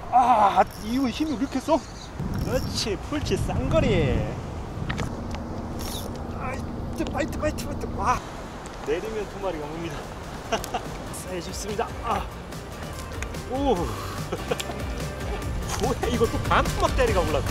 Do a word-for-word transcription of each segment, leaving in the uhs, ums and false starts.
아, 이거 힘이 이렇게 써? 그렇지, 풀치 쌍거리. 아이트, 파이트, 파이트, 파이트. 와, 내리면 두 마리가 옵니다. 네, 좋습니다. 아, 오, 뭐야, 이거 또 반토막 때리가 올랐네.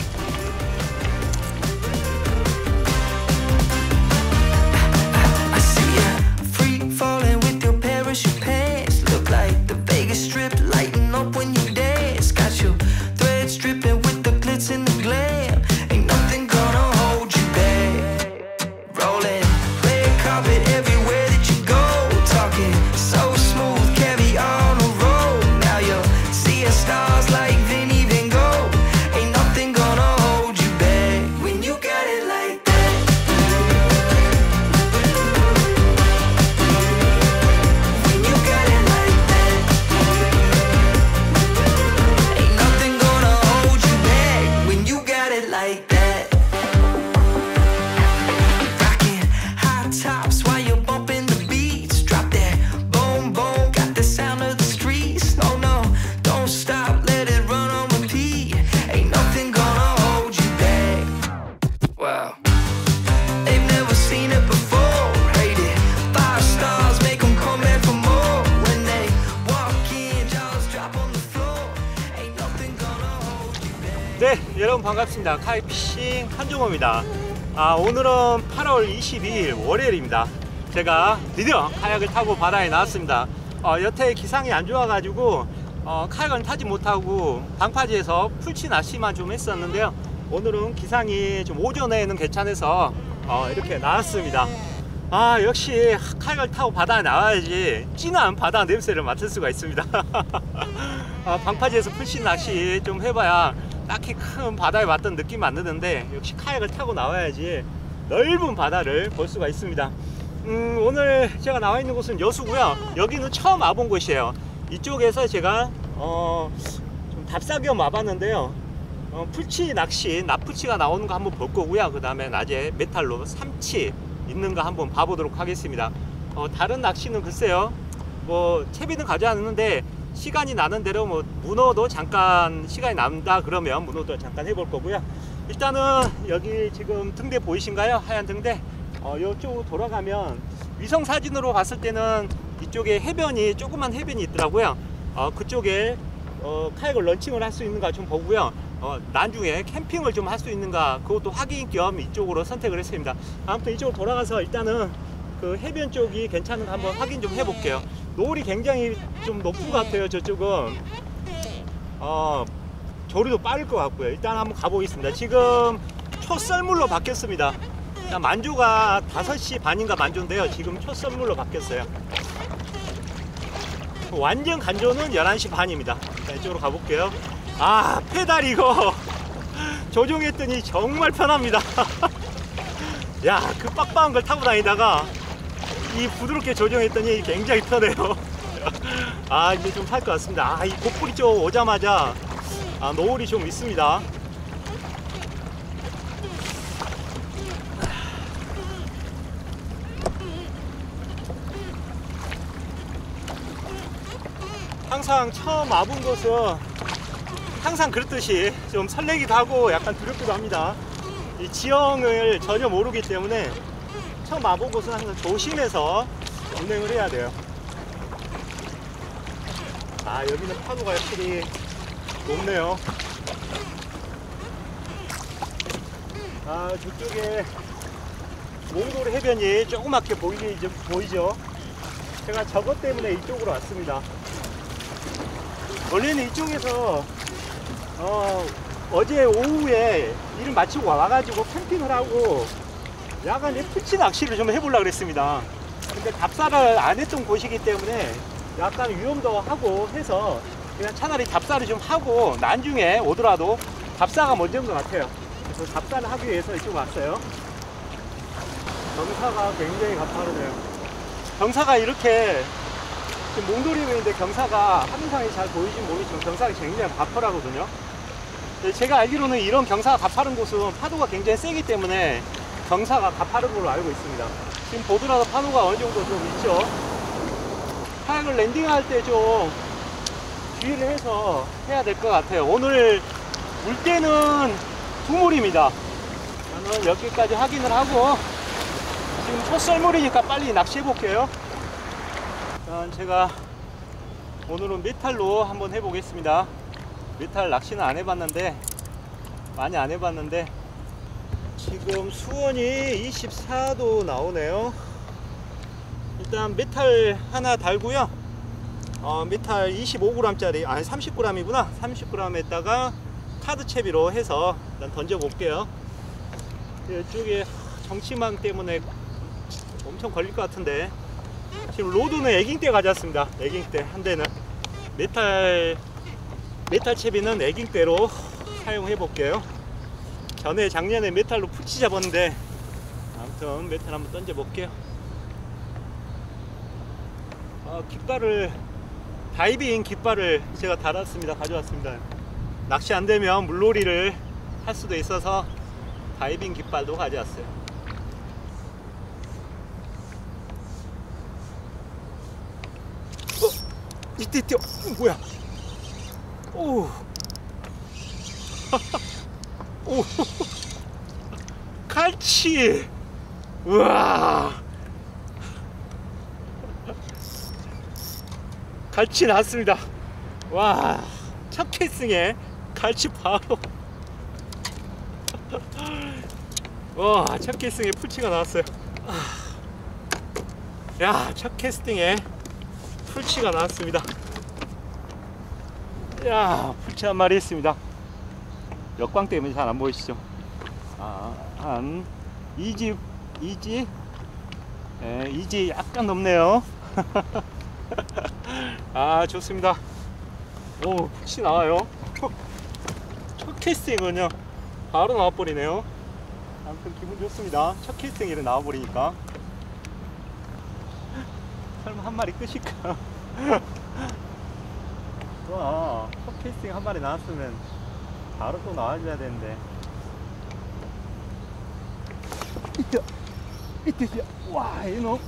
Falling with your parachute pants, look like the Vegas Strip lighting up when you dance. Got your threads dripping with the glitz and the glam. Ain't nothing gonna hold you back. Rolling red carpet everywhere that you go. Talking so smooth, carry on the road. Now you're seeing stars like Vinny Van Gogh. Ain't nothing gonna hold you back when you got it like that. 네, 여러분 반갑습니다. 카이피싱 한종호입니다. 아, 오늘은 팔월 이십이일 월요일입니다. 제가 드디어 카약을 타고 바다에 나왔습니다. 어, 여태 기상이 안 좋아가지고 어, 카약은 타지 못하고 방파제에서 풀치 낚시만 좀 했었는데요. 오늘은 기상이 좀 오전에는 괜찮아서 어, 이렇게 나왔습니다. 아, 역시 카약을 타고 바다에 나와야지 진한 바다 냄새를 맡을 수가 있습니다. 아, 방파제에서 풀치 낚시 좀 해봐야 딱히 큰 바다에 왔던 느낌 안 드는데 역시 카약을 타고 나와야지 넓은 바다를 볼 수가 있습니다. 음, 오늘 제가 나와 있는 곳은 여수고요. 여기는 처음 와본 곳이에요. 이쪽에서 제가 어, 좀 답사겸 와봤는데요. 어, 풀치 낚시, 납풀치가 나오는 거 한번 볼 거고요. 그 다음에 낮에 메탈로 삼치 있는 거 한번 봐보도록 하겠습니다. 어, 다른 낚시는 글쎄요, 뭐 채비는 가져왔는데 시간이 나는 대로 뭐 문어도 잠깐 시간이 남다 그러면 문어도 잠깐 해볼 거고요. 일단은 여기 지금 등대 보이신가요? 하얀 등대. 어, 이쪽으로 돌아가면 위성 사진으로 봤을 때는 이쪽에 해변이, 조그만 해변이 있더라고요. 어, 그쪽에 어, 카약을 런칭을 할 수 있는가 좀 보고요. 어, 나중에 캠핑을 좀 할 수 있는가 그것도 확인 겸 이쪽으로 선택을 했습니다. 아무튼 이쪽으로 돌아가서 일단은 그 해변 쪽이 괜찮은가 한번 확인 좀 해볼게요. 노을이 굉장히 좀 높은 것 같아요. 저쪽은 어, 조류도 빠를 것 같고요. 일단 한번 가보겠습니다. 지금 초썰물로 바뀌었습니다. 만조가 다섯 시 반인가 만조인데요. 지금 초썰물로 바뀌었어요. 완전 간조는 열한 시 반입니다. 자, 이쪽으로 가볼게요. 아, 페달 이거 조종했더니 정말 편합니다. 야, 그 빡빡한 걸 타고 다니다가 이 부드럽게 조정했더니 굉장히 편해요. 아, 이제 좀 탈 것 같습니다. 아, 이 고프리 쪽 오자마자 아, 노을이 좀 있습니다. 항상 처음 와본 곳은 항상 그렇듯이 좀 설레기도 하고 약간 두렵기도 합니다. 이 지형을 전혀 모르기 때문에 처음 와본 곳은 항상 조심해서 운행을 해야 돼요. 아, 여기는 파도가 확실히 높네요. 아, 저쪽에 몽돌 해변이 조그맣게 보이지, 보이죠? 제가 저것 때문에 이쪽으로 왔습니다. 원래는 이쪽에서 어, 어제 오후에 일을 마치고 와가지고 캠핑을 하고 야간에 풀치 낚시를 좀 해보려고 그랬습니다. 근데 답사를 안 했던 곳이기 때문에 약간 위험도 하고 해서 그냥 차라리 답사를 좀 하고 나중에 오더라도 답사가 먼저인 것 같아요. 그래서 답사를 하기 위해서 이쪽 왔어요. 경사가 굉장히 가파르네요. 경사가 이렇게 몽돌이인데 경사가 하늘상에 잘 보이진 모르지만 경사가 굉장히 가파르거든요. 제가 알기로는 이런 경사가 가파른 곳은 파도가 굉장히 세기 때문에 경사가 가파른 걸로 알고 있습니다. 지금 보더라도 파도가 어느 정도 좀 있죠. 카약을 랜딩할 때 좀 주의를 해서 해야 될 것 같아요. 오늘 물때는 두물입니다. 저는 여기까지 확인을 하고 지금 첫 썰물이니까 빨리 낚시해 볼게요. 일단 제가 오늘은 메탈로 한번 해보겠습니다. 메탈 낚시는 안 해봤는데 많이 안 해봤는데 지금 수온이 이십사 도 나오네요. 일단 메탈 하나 달고요. 어, 메탈 이십오 그램 짜리 아니 삼십 그램이구나. 삼십 그램에다가 카드채비로 해서 일단 던져 볼게요. 이쪽에 정치망 때문에 엄청 걸릴 것 같은데 지금 로드는 애깅대 가져왔습니다. 애깅대 한 대는 메탈 메탈 채비는 애깅대로 사용해 볼게요. 전에 작년에 메탈로 푸치 잡았는데 아무튼 메탈 한번 던져 볼게요. 아, 깃발을 다이빙 깃발을 제가 달았습니다. 가져왔습니다. 낚시 안 되면 물놀이를 할 수도 있어서 다이빙 깃발도 가져왔어요. 어, 이때 이때 어, 뭐야? 오, 오, 갈치. 우와, 갈치 나왔습니다. 와, 첫 캐스팅에 갈치 바로. 와, 첫 캐스팅에 풀치가 나왔어요. 야, 첫 캐스팅에 풀치가 나왔습니다. 야, 풀치 한 마리 있습니다. 역광 때문에 잘 안 보이시죠? 아, 한 이 지, 이 지, 예, 이 지 약간 넘네요. 아, 좋습니다. 오, 풀치 나와요. 첫 캐스팅은요 바로 나와버리네요. 아무튼 기분 좋습니다. 첫 캐스팅 이래 나와버리니까. 설마 한 마리 끝일까? 와, 첫 캐스팅 한 마리 나왔으면 바로 또 나와줘야 되는데. 이때 이때 이때 와, 이놈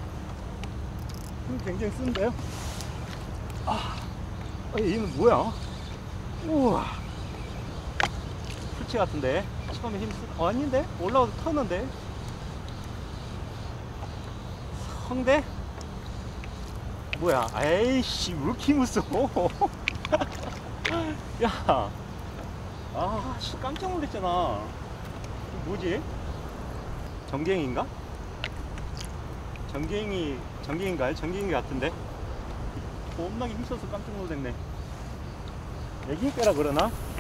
힘 굉장히 쓴데요. 아, 얘는 뭐야? 우와, 풀치 같은데 처음에 힘 쓰... 어, 아닌데? 올라와서 터는데? 성대? 뭐야? 에이씨, 왜 이렇게 힘을 써? 야, 아, 씨, 깜짝 놀랐잖아. 뭐지? 정갱인가? 정갱이, 정갱인가요? 정갱이 같은데? 겁나게 힘써서 깜짝 놀랐네. 애깅대라 그러나?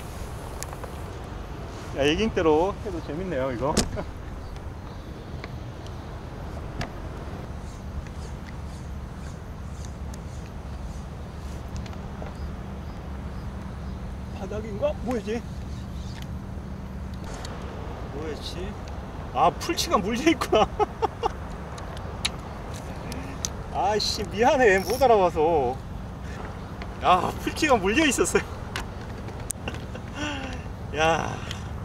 야, 애깅대로 해도 재밌네요, 이거. 바닥인가? 뭐였지? 뭐였지? 아, 풀치가 물려있구나. 아이씨, 미안해, 못 알아봐서. 야, 풀치가 물려있었어요. 야,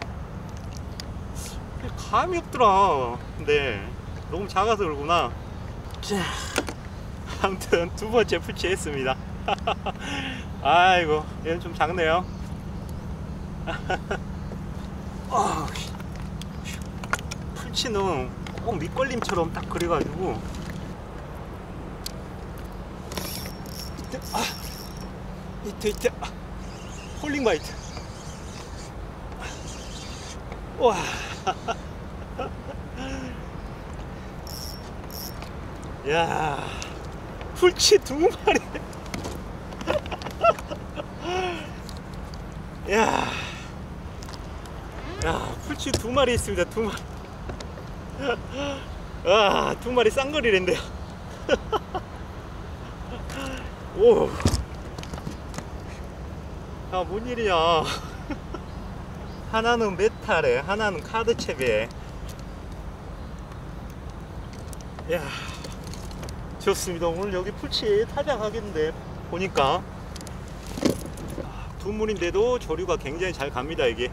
감이 없더라. 근데 너무 작아서 그러구나. 자, 아무튼 두 번째 풀치 했습니다. 아이고, 얘는 좀 작네요. 풀치는 꼭 밑걸림처럼 딱 그래가지고 이때, 아, 이때 이때 아, 폴링 바이트. 와. 야, 풀치 두 마리. 야, 야, 풀치 두 마리 있습니다. 두 마리. 아, 두 마리 쌍거리랜데요. 오. 아, 뭔 일이냐. 하나는 메탈에, 하나는 카드채비에. 야, 좋습니다. 오늘 여기 풀치 타작하겠는데, 보니까. 두물인데도 조류가 굉장히 잘 갑니다, 이게.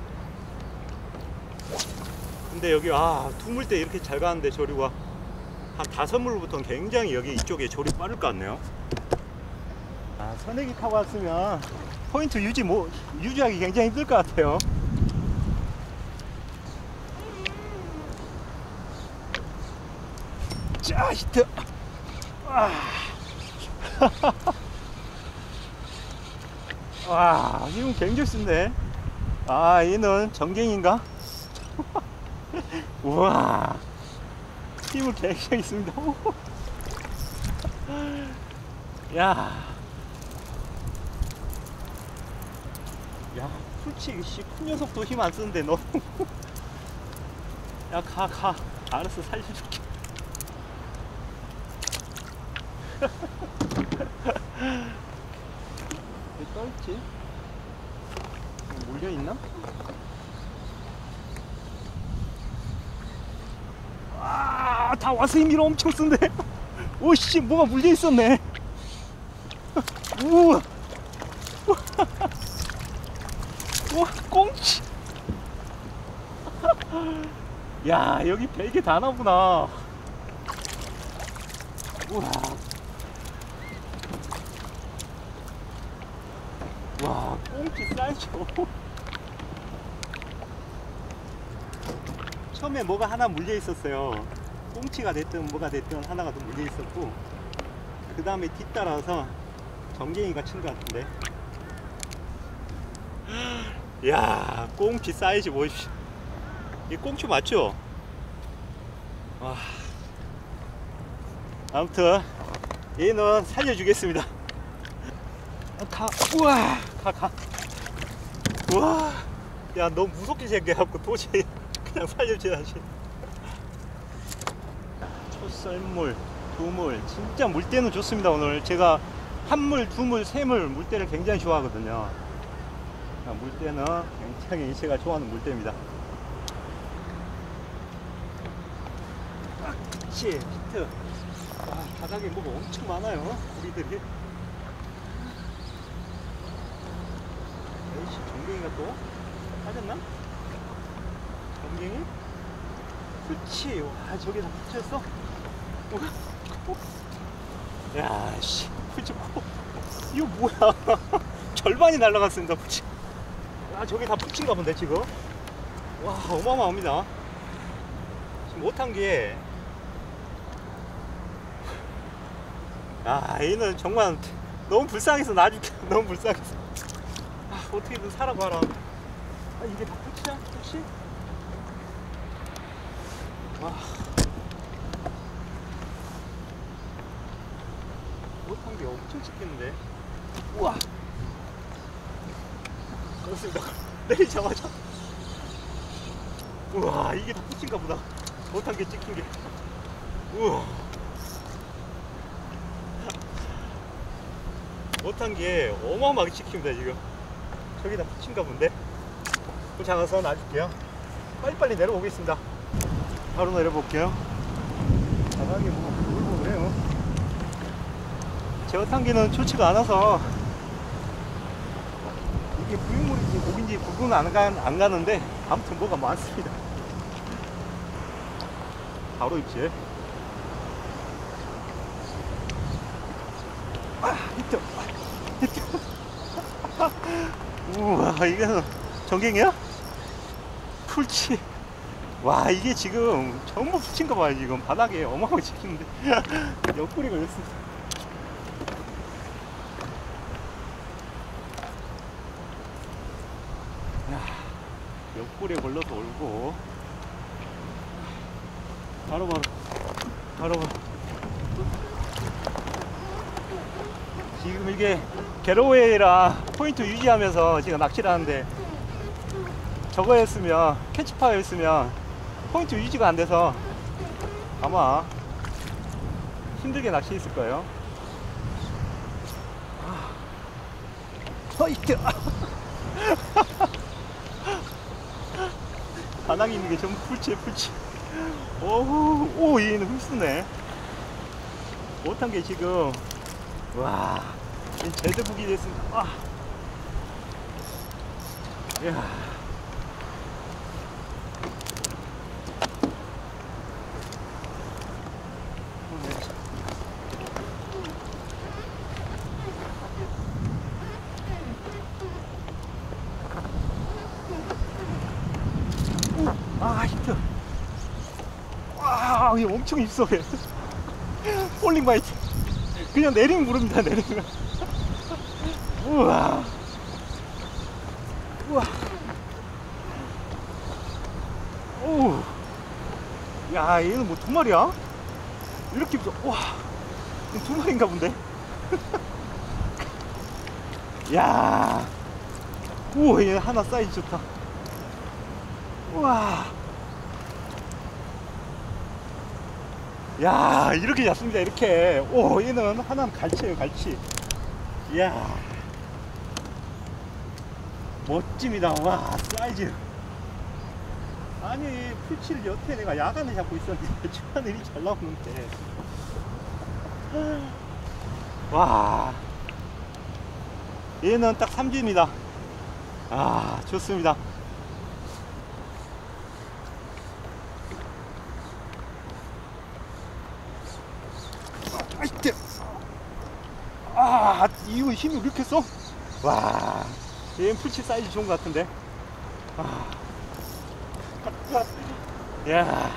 근데 여기, 아, 두물 때 이렇게 잘 가는데 조류가 한 다섯 물부터는 굉장히 여기 이쪽에 조류 빠를 것 같네요. 아, 선내기 타고 왔으면 포인트 유지 뭐 유지하기 굉장히 힘들 것 같아요. 자, 히트. 아. 와, 힘은 굉장히 쓴데. 아, 얘는 정갱인가? 우와, 힘을 굉장히 씁니다. 야, 야, 풀치 큰 녀석도 힘 안 쓰는데 너. 야, 가, 가. 알았어, 살려줄게. 왜 떠있지? 물려있나? 아, 다 와서 힘이 엄청 쓴데. 오씨, 뭐가 물려있었네. 우와. 우와, 꽁치. 야, 여기 베개 다 나오구나. 우와. 와, 꽁치 사이즈. 처음에 뭐가 하나 물려 있었어요. 꽁치가 됐든 뭐가 됐든 하나가 더 물려 있었고, 그 다음에 뒤따라서 정갱이가 친 것 같은데. 야, 꽁치 사이즈 보십시오. 이 꽁치 맞죠? 와. 아무튼 얘는 살려주겠습니다. 가. 우와, 가, 가. 우와, 야, 너무 무섭게 생겨갖고 도저히 그냥 살려줘야지. 초썰물, 두물, 진짜 물때는 좋습니다. 오늘 제가 한물, 두물, 세물 물때를 굉장히 좋아하거든요. 물때는 굉장히 제가 좋아하는 물때입니다. 아, 그치, 히트. 아, 바닥에 뭐가 엄청 많아요, 우리들이. 에이씨, 정갱이가 또 빠졌나? 정갱이? 그렇지. 와, 저게 다 붙였어? 야, 씨, 그치, 코. 이거 뭐야? 절반이 날라갔습니다, 붙이. 아, 저게 다 붙인가 본데, 지금? 와, 어마어마합니다. 지금 못한 게, 아, 얘는 정말 너무 불쌍해서 놔줄게. 너무 불쌍해서. 아, 어떻게든 살아봐라. 아, 이게 다 끝이야? 끝이? 와. 못한 게 엄청 찍겠는데. 우와. 그렇습니다. 내리자마자. 우와, 이게 다 끝인가 보다. 못한 게 찍힌 게. 우와. 못한 게 어마어마하게 찍힙니다, 지금. 저기다 붙인가 본데. 그 작아서 놔줄게요. 빨리빨리 내려오겠습니다. 바로 내려볼게요. 바닥에 뭐 물고 그래요. 제어탄기는 좋지가 않아서 이게 부유물인지 목인지 구분은 안, 가, 안 가는데 아무튼 뭐가 많습니다. 바로 입질. 아, 히트. 아, 히트. 우와, 이게 정갱이야? 풀치. 와, 이게 지금 전부 붙인 거 봐요. 지금 바닥에 어마어마하게 찍히는데. 옆구리 걸렸습니다. 야, 옆구리에 걸려서 올고. 바로 바로 바로 바로. 지금 이게 게러웨이라 포인트 유지하면서 지금 낚시를 하는데, 저거 했으면, 캐치파이어 했으면 포인트 유지가 안 돼서 아마 힘들게 낚시했을 거예요. 허이트. 바닥에 있는 게 전부 풀치에 풀치. 오우, 오, 얘는 흡수네. 못한 게 지금, 와, 제드북이 됐습니다. 아. 이야. 와, 얘 엄청 입속해. 폴링 바이트. 그냥 내리면 모릅니다, 내리면. 우와. 우와. 오. 야, 얘는 뭐 두 마리야? 이렇게 입속. 와. 두 마리인가 본데? 야. 우와, 얘 하나 사이즈 좋다. 우와. 야, 이렇게 잡습니다, 이렇게. 오, 얘는 하나는 갈치예요, 갈치. 이야. 멋집니다. 와, 사이즈. 아니, 풀치를 여태 내가 야간에 잡고 있었는데, 주간에 이리 잘 나오는데. 와. 얘는 딱 삼 주입니다. 아, 좋습니다. 아이트. 아, 이거 힘이 왜 이렇게 써? 와, 얘는 풀치 사이즈 좋은 것 같은데. 아. 야,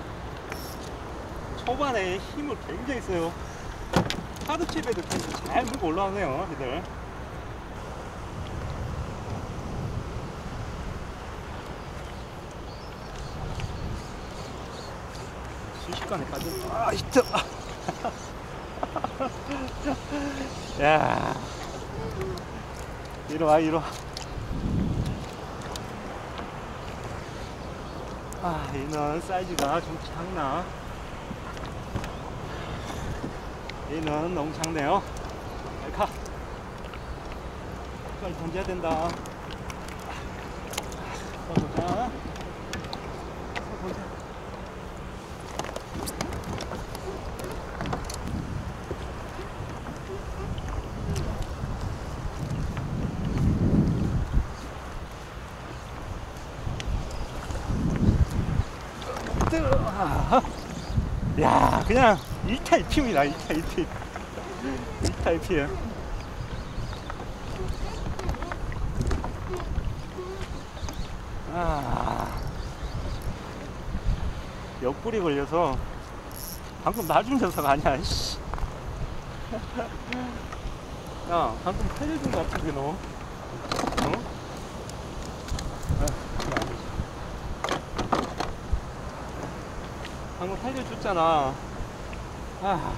초반에 힘을 굉장히 써요. 하드칩에도 잘 물고 올라오네요, 얘들. 순식간에 빠져. 아, 히트. 야, 이리 와, 이리 와. 아, 얘는 사이즈가 좀 작나? 얘는 너무 작네요. 빨리 가. 빨리 던져야 된다. 보자. 보자. 야, 그냥 일 타 일 피입니다. 일 타 일 피. 일 타 일 피에요. 아, 옆구리 걸려서 방금 놔준 녀석 아니야. 씨. 야, 방금 살려준 거 같은데 너. 어? 방금 살려줬잖아. 아,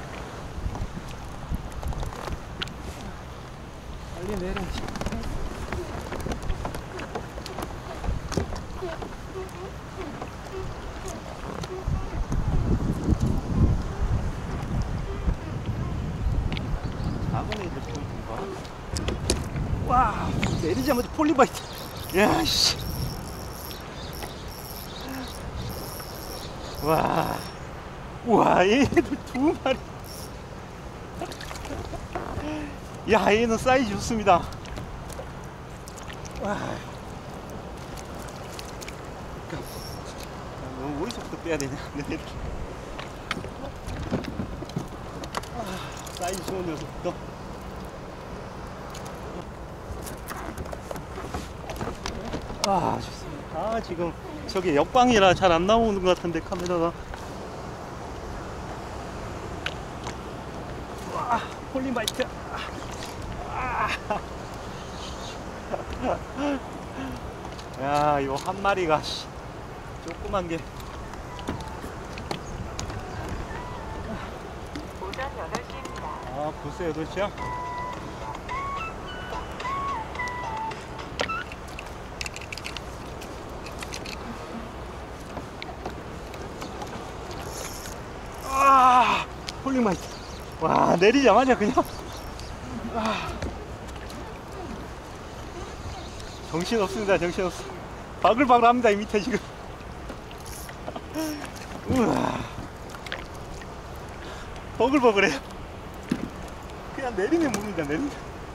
빨리 내려. 작은 애들 보이던가. 와, 내리자마자 폴리바이트. 야, 씨. 와, 와, 얘들 두 마리. 야, 얘는 사이즈 좋습니다. 와, 너무 어디서부터 빼야 되냐? 이렇게. 아, 사이즈 좋은 녀석부터. 아, 좋습니다. 아, 지금 저기 역방이라 잘 안 나오는 것 같은데 카메라가. 와, 폴리바이트. 아. 야, 이거 한 마리가 씨, 조그만 게. 오전 여덟 시입니다. 아, 벌써 여덟 시야? 아, 폴링마이트. 와, 내리자마자 그냥. 아. 정신 없습니다, 정신 없어. 바글바글 합니다, 이 밑에 지금. 우와. 버글버글해요. 그냥 내리면 뭡니다, 내리면.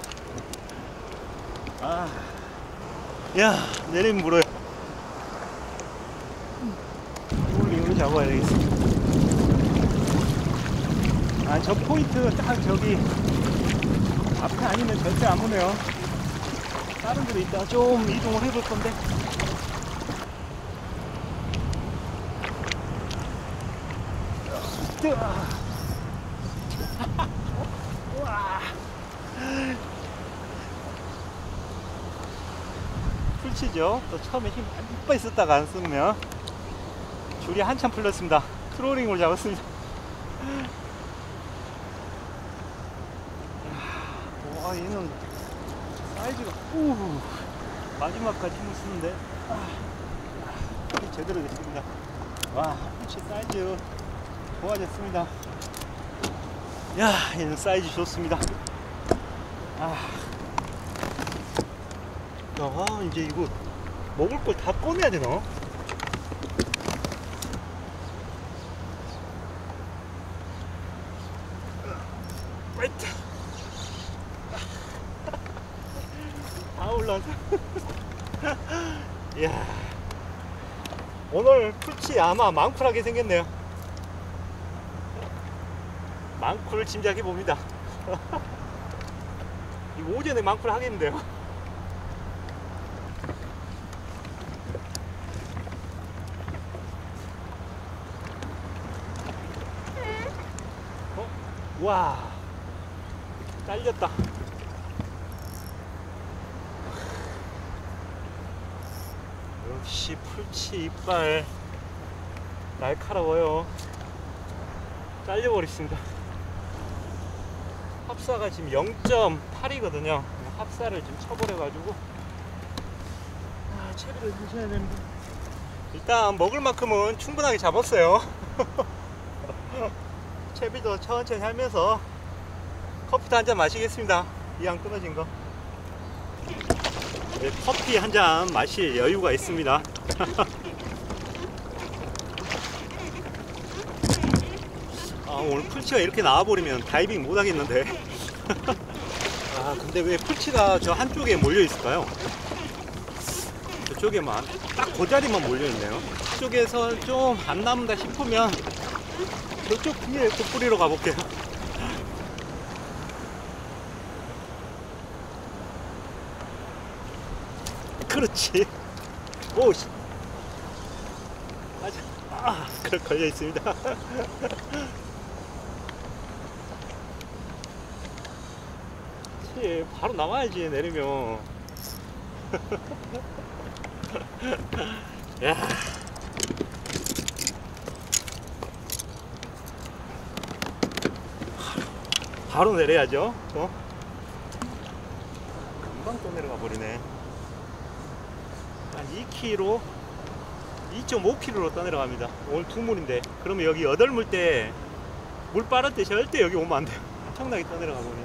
아. 야, 내리면 물어요. 폴링을 잡아야 되겠어. 아, 저 포인트 딱 저기 앞에 아니면 절대 안 오네요. 다른 데로 이따 좀 이동을 해볼 건데. 이때, 아. 우와. 풀치죠. 또 처음에 힘 이빨 썼다가 안 쓰면 줄이 한참 풀렸습니다. 트롤링을 잡았습니다. 와, 얘는 사이즈가 우 마지막까지 힘을 쓰는데 아, 힘이 제대로 됐습니다. 와, 풀치 사이즈 좋아졌습니다. 야, 얘는 사이즈 좋습니다. 아, 아, 이제 이거 먹을 걸 다 꺼내야 되나? 다 올라왔어. 이야, 오늘 풀치 아마 망쿨하게 생겼네요. 망쿨 짐작해 봅니다. 이거 오전에 망쿨 하겠는데요. 어? 와, 잘렸다. 역시 풀치 이빨 날카로워요. 잘려버렸습니다. 합사가 지금 영 점 팔이거든요 합사를 좀 쳐버려가지고 아, 채비를 드셔야 됩니다. 일단 먹을 만큼은 충분하게 잡았어요. 채비도 천천히 하면서 커피도 한잔 마시겠습니다. 이왕 끊어진 거. 네, 커피 한 잔 마실 여유가 있습니다. 아, 오늘 풀치가 이렇게 나와버리면 다이빙 못 하겠는데. 아, 근데 왜 풀치가 저 한쪽에 몰려 있을까요? 저쪽에만 딱 그 자리만 몰려 있네요. 이쪽에서 좀 안 남는다 싶으면 저쪽 뒤에 또 뿌리러 가볼게요. 그렇지. 오, 씨. 아직, 아, 그걸 걸려 있습니다. 그치, 바로 나와야지, 내리면. 야. 바로 내려야죠. 어? 금방 또 내려가 버리네. 한 이 킬로미터, 이 점 오 킬로미터로 떠내려갑니다. 오늘 두 물인데, 그러면 여기 여덟 물 때, 물 빠를 때 절대 여기 오면 안 돼요. 엄청나게 떠내려가 버리네.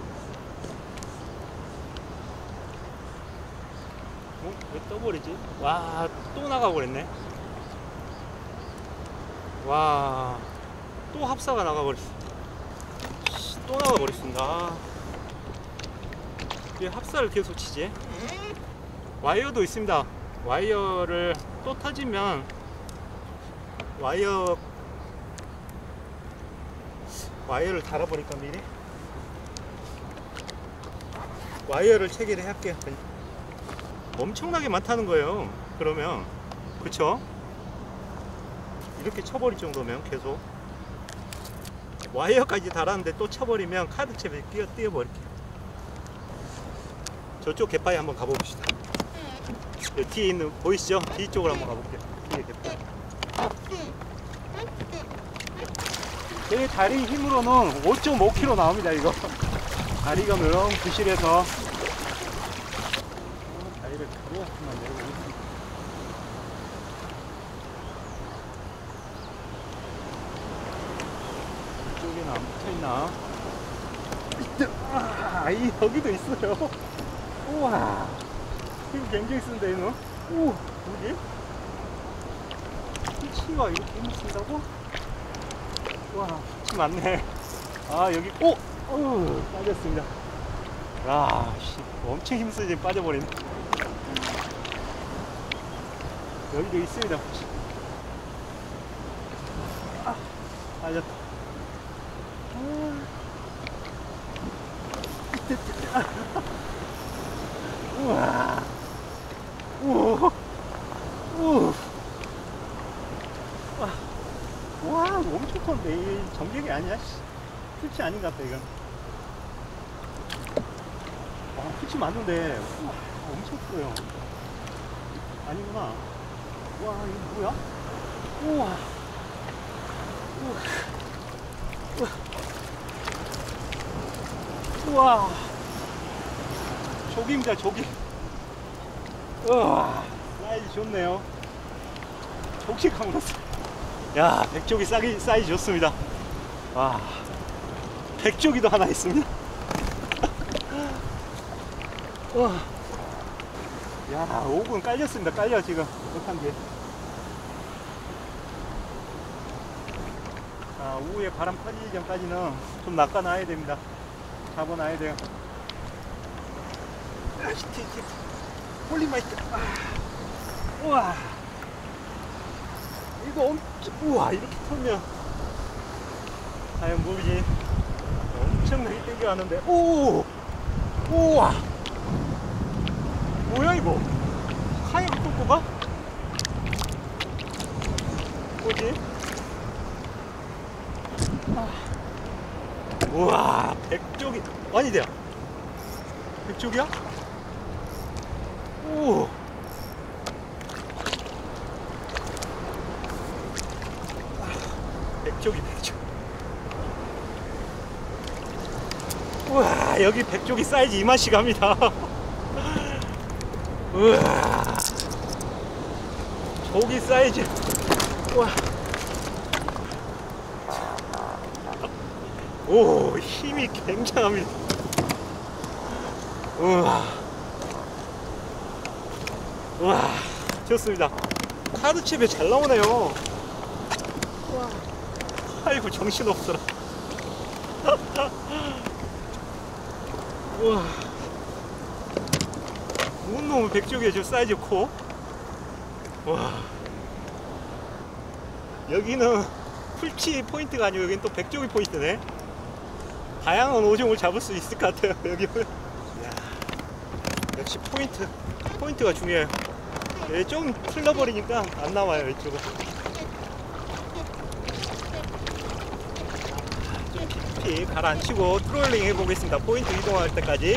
어? 왜 떠버리지? 와, 또 나가버렸네. 와, 또 합사가 나가버렸어. 또 나가버렸습니다. 왜 합사를 계속 치지? 와이어도 있습니다. 와이어를 또 터지면 와이어 와이어를 달아버릴까 미리? 와이어를 체결을 할게요. 엄청나게 많다는 거예요. 그러면 그쵸? 이렇게 쳐버릴 정도면 계속 와이어까지 달았는데 또 쳐버리면 카드칩에 띄어 띄어버릴게요. 저쪽 갯바위 한번 가봅시다. 여기 뒤에 있는 보이시죠? 뒤쪽으로 한번 가볼게요. 뒤에 갯바위. 제 다리 힘으로는 오 점 오 킬로미터 나옵니다. 이거 다리가 너무 부실해서 다리를 들고 한번 내려보겠습니다. 이쪽에는 안 붙어있나? 아, 이 여기도 있어요. 우와, 힘 굉장히 쓴다 얘는. 오, 여기? 피치가 이렇게 힘을 쓴다고? 와, 피치 많네. 아, 여기, 오! 오, 빠졌습니다. 야, 씨, 엄청 힘쓰지 빠져버리네. 여기도 있습니다, 피치. 아, 빠졌다. 아. 우와, 우와, 우와, 와, 엄청 큰. 근데 이 정경이 아니야. 풀치 아닌 것 같아, 이건. 아, 풀치 맞는데. 우와, 엄청 커요. 아니구나. 와, 이거 뭐야? 우와. 우와. 우와. 우와. 조기입니다, 조기. 우와. 사이즈 좋네요. 조기 감았어. 야, 백조기 사이즈, 사이즈 좋습니다. 와. 백조기도 하나 있습니다. 와. 야, 옥은 깔렸습니다. 깔려, 지금. 못한 게. 자, 오후에 바람 퍼지기 전까지는 좀 낚아놔야 됩니다. 잡아놔야 돼요. 아, 히트, 히트. 홀리마이트. 아. 우와. 이거 엄청, 우와, 이렇게 털면. 과연 뭐지? 엄청나게 땡겨왔는데. 오! 우와! 뭐야, 이거? 카약 뚫고 가? 뭐지? 아. 우와, 백조기. 아니돼요. 백조기야? 오. 백조기, 백조기. 우와, 여기 백조기 사이즈 이만씩 합니다. 우와, 조기 사이즈. 우와. 오, 힘이 굉장합니다. 우와. 우와, 좋습니다. 카드칩에 잘 나오네요. 우와. 아이고, 정신없어라. 우와. 온 놈은 백조기에 저 사이즈 커. 와. 여기는 풀치 포인트가 아니고 여기는 또 백조기 포인트네. 다양한 오종을 잡을 수 있을 것 같아요, 여기는. 이야, 역시 포인트. 포인트가 중요해요. 예, 좀 틀려버리니까 안 나와요, 이쪽은. 좀 깊이 가라앉히고 트롤링 해보겠습니다. 포인트 이동할 때까지.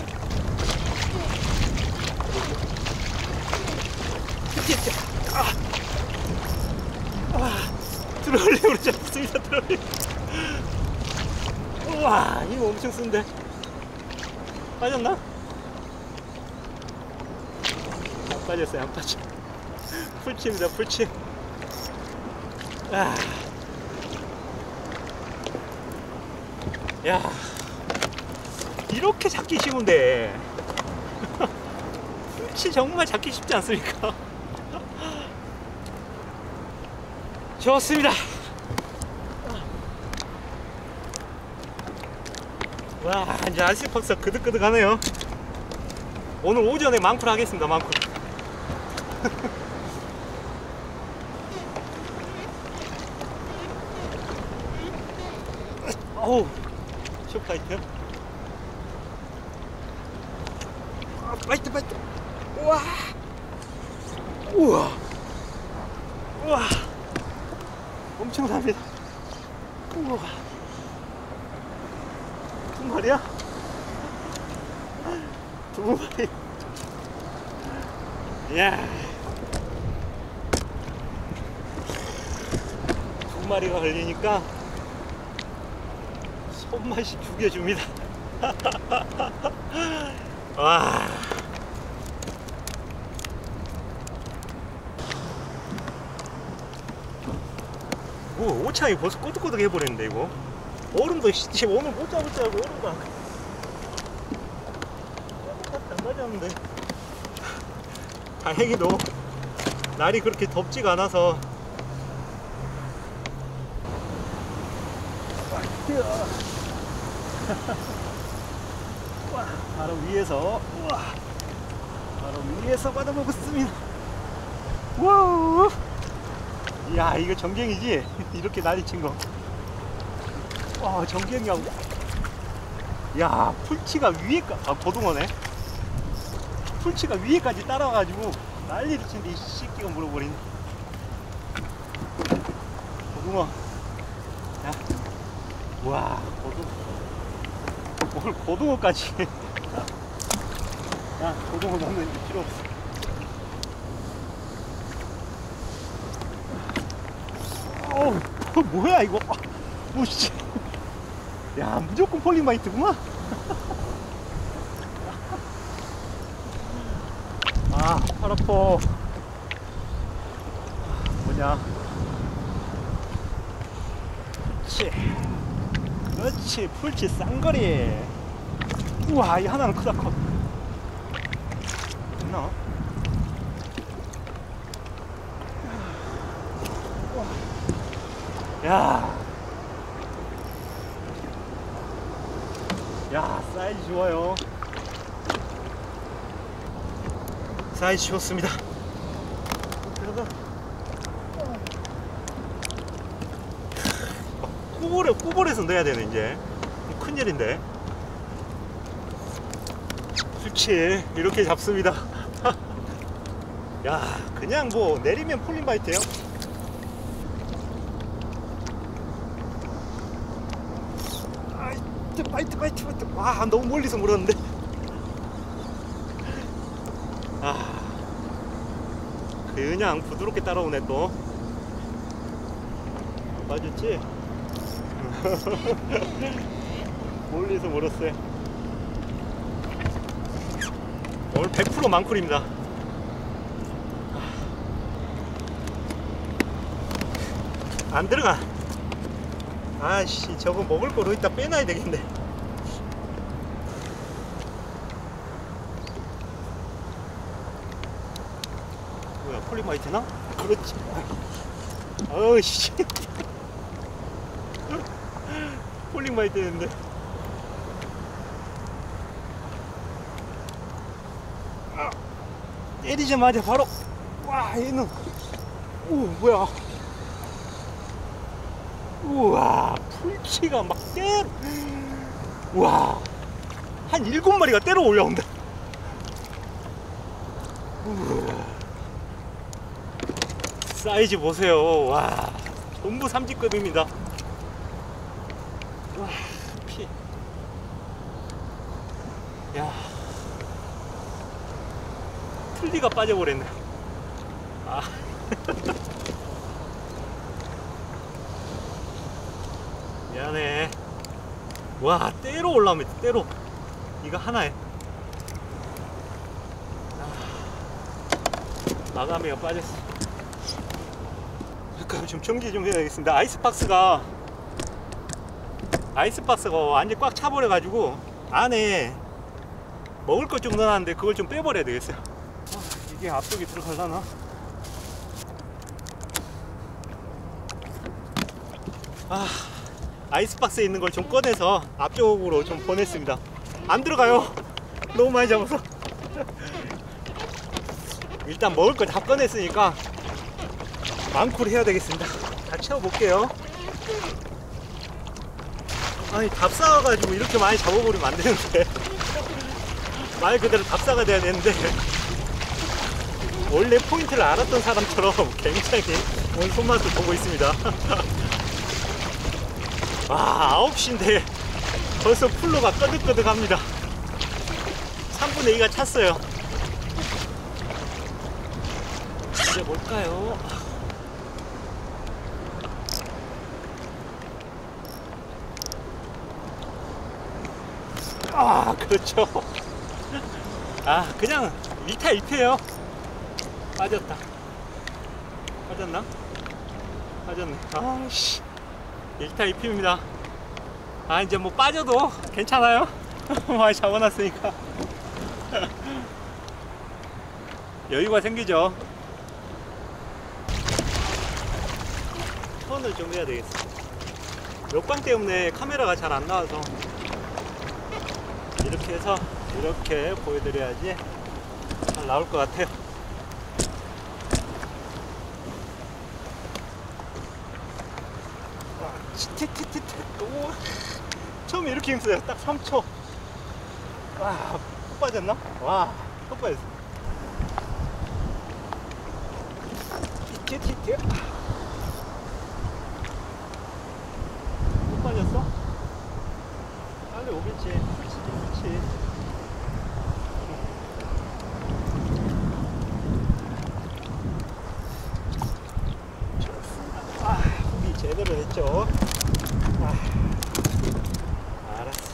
아, 아, 트롤링으로 잡습니다, 트롤링. 우와, 이거 엄청 쓴데. 빠졌나? 안 빠졌어요, 안 빠져. 풀치입니다, 풀치. 아. 야, 이렇게 잡기 쉬운데. 풀치 정말 잡기 쉽지 않습니까? 좋습니다. 와, 이제 아시팍사 그득그득 하네요. 오늘 오전에 망풀 하겠습니다, 망풀. 어우, 쇼파이트. 아, 파이트, 파이트. 우와. 우와. 우와. 엄청납니다. 우와. 두 마리야? 두 마리. 이야. 두 마리가 걸리니까 손맛이 죽여줍니다. 와. 오, 오창이 벌써 꼬득꼬득 해버렸는데, 이거. 얼음도 지금 오늘 못 잡을 줄 알고 얼음도 안, 안 가져왔는데. 다행히도 날이 그렇게 덥지가 않아서. 와, 바로 위에서, 우와, 바로 위에서 받아먹었습니다. 와, 이야, 이거 정경이지? 이렇게 난리 친 거. 와, 정경이하고. 야, 풀치가 위에까, 아, 고등어네. 풀치가 위에까지 따라와가지고 난리를 치는데 이 새끼가 물어버리네. 고등어. 와, 고등 오늘 고등어까지. 야, 고등어 넣는 필요 없어. 어우, 뭐야 이거? 뭐 씨. 야, 무조건 폴링바이트구만. 아, 팔 아파. 뭐냐? 그렇지, 그렇지. 풀치 쌍거리. 우와, 이 하나는 크다 커. 있나? 야, 야, 사이즈 좋아요. 사이즈 좋습니다. 그래서 꾸볼에 꾸볼에서 넣어야 되네 이제. 큰일인데. 그렇지, 이렇게 잡습니다. 야, 그냥 뭐 내리면 폴링바이트예요. 바이트 바이트 바이트. 와, 너무 멀리서 물었는데. 아, 그냥 부드럽게 따라오네 또. 맞았지? 멀리서 물었어요. 오늘 백 퍼센트 망쿨입니다. 안 들어가. 아씨, 저거 먹을 거로 이따 빼놔야 되겠네. 뭐야, 폴링바이트나? 그렇지. 어이씨. 폴링바이트였는데. 아, 때리자마자 바로. 와, 얘는. 오, 뭐야. 우와, 풀치가 막 때. 우와, 한 일곱 마리가 때려 올라온다. 우와. 사이즈 보세요. 와, 전부 삼지급입니다. 와, 피. 야, 틀니가 빠져버렸네. 아. 미안해. 와, 때로 올라옵니다. 때로. 이거 하나에. 아, 마감이가 빠졌어. 잠깐 좀 정지 좀 해야겠습니다. 아이스박스가 아이스박스가 완전 꽉 차버려 가지고 안에 먹을 것 좀 넣어놨는데 그걸 좀 빼버려야 되겠어요. 아, 이게 앞쪽에 들어가려나? 아, 아이스박스에 있는 걸 좀 꺼내서 앞쪽으로 좀 보냈습니다. 안 들어가요. 너무 많이 잡아서. 일단 먹을 거 다 꺼냈으니까 망쿨 해야 되겠습니다. 다 채워볼게요. 아니, 답사가지고 이렇게 많이 잡아버리면 안 되는데. 말 그대로 답사가 돼야 되는데 원래 포인트를 알았던 사람처럼 굉장히 오늘 손맛을 보고 있습니다. 와, 아홉 시인데 벌써 풀로가 끄득끄득합니다. 삼분의 이가 찼어요. 이제 뭘까요? 아, 그렇죠. 아, 그냥 일타 일패예요. 빠졌다. 빠졌나? 빠졌네. 아씨, 일타 일패입니다. 아, 이제 뭐 빠져도 괜찮아요. 많이 잡아놨으니까. 여유가 생기죠. 턴을 좀 해야 되겠어. 역광 때문에 카메라가 잘 안 나와서 이렇게 해서 이렇게 보여드려야지 잘 나올 것 같아요. 티티티티. 오, 처음에 이렇게 힘써요. 딱 삼 초. 와, 푹 빠졌나? 와, 푹 빠졌어. 티티티. 푹 빠졌어? 빨리 오겠지. 풀치지, 풀치. 아, 후기 제대로 됐죠. 아, 알았어.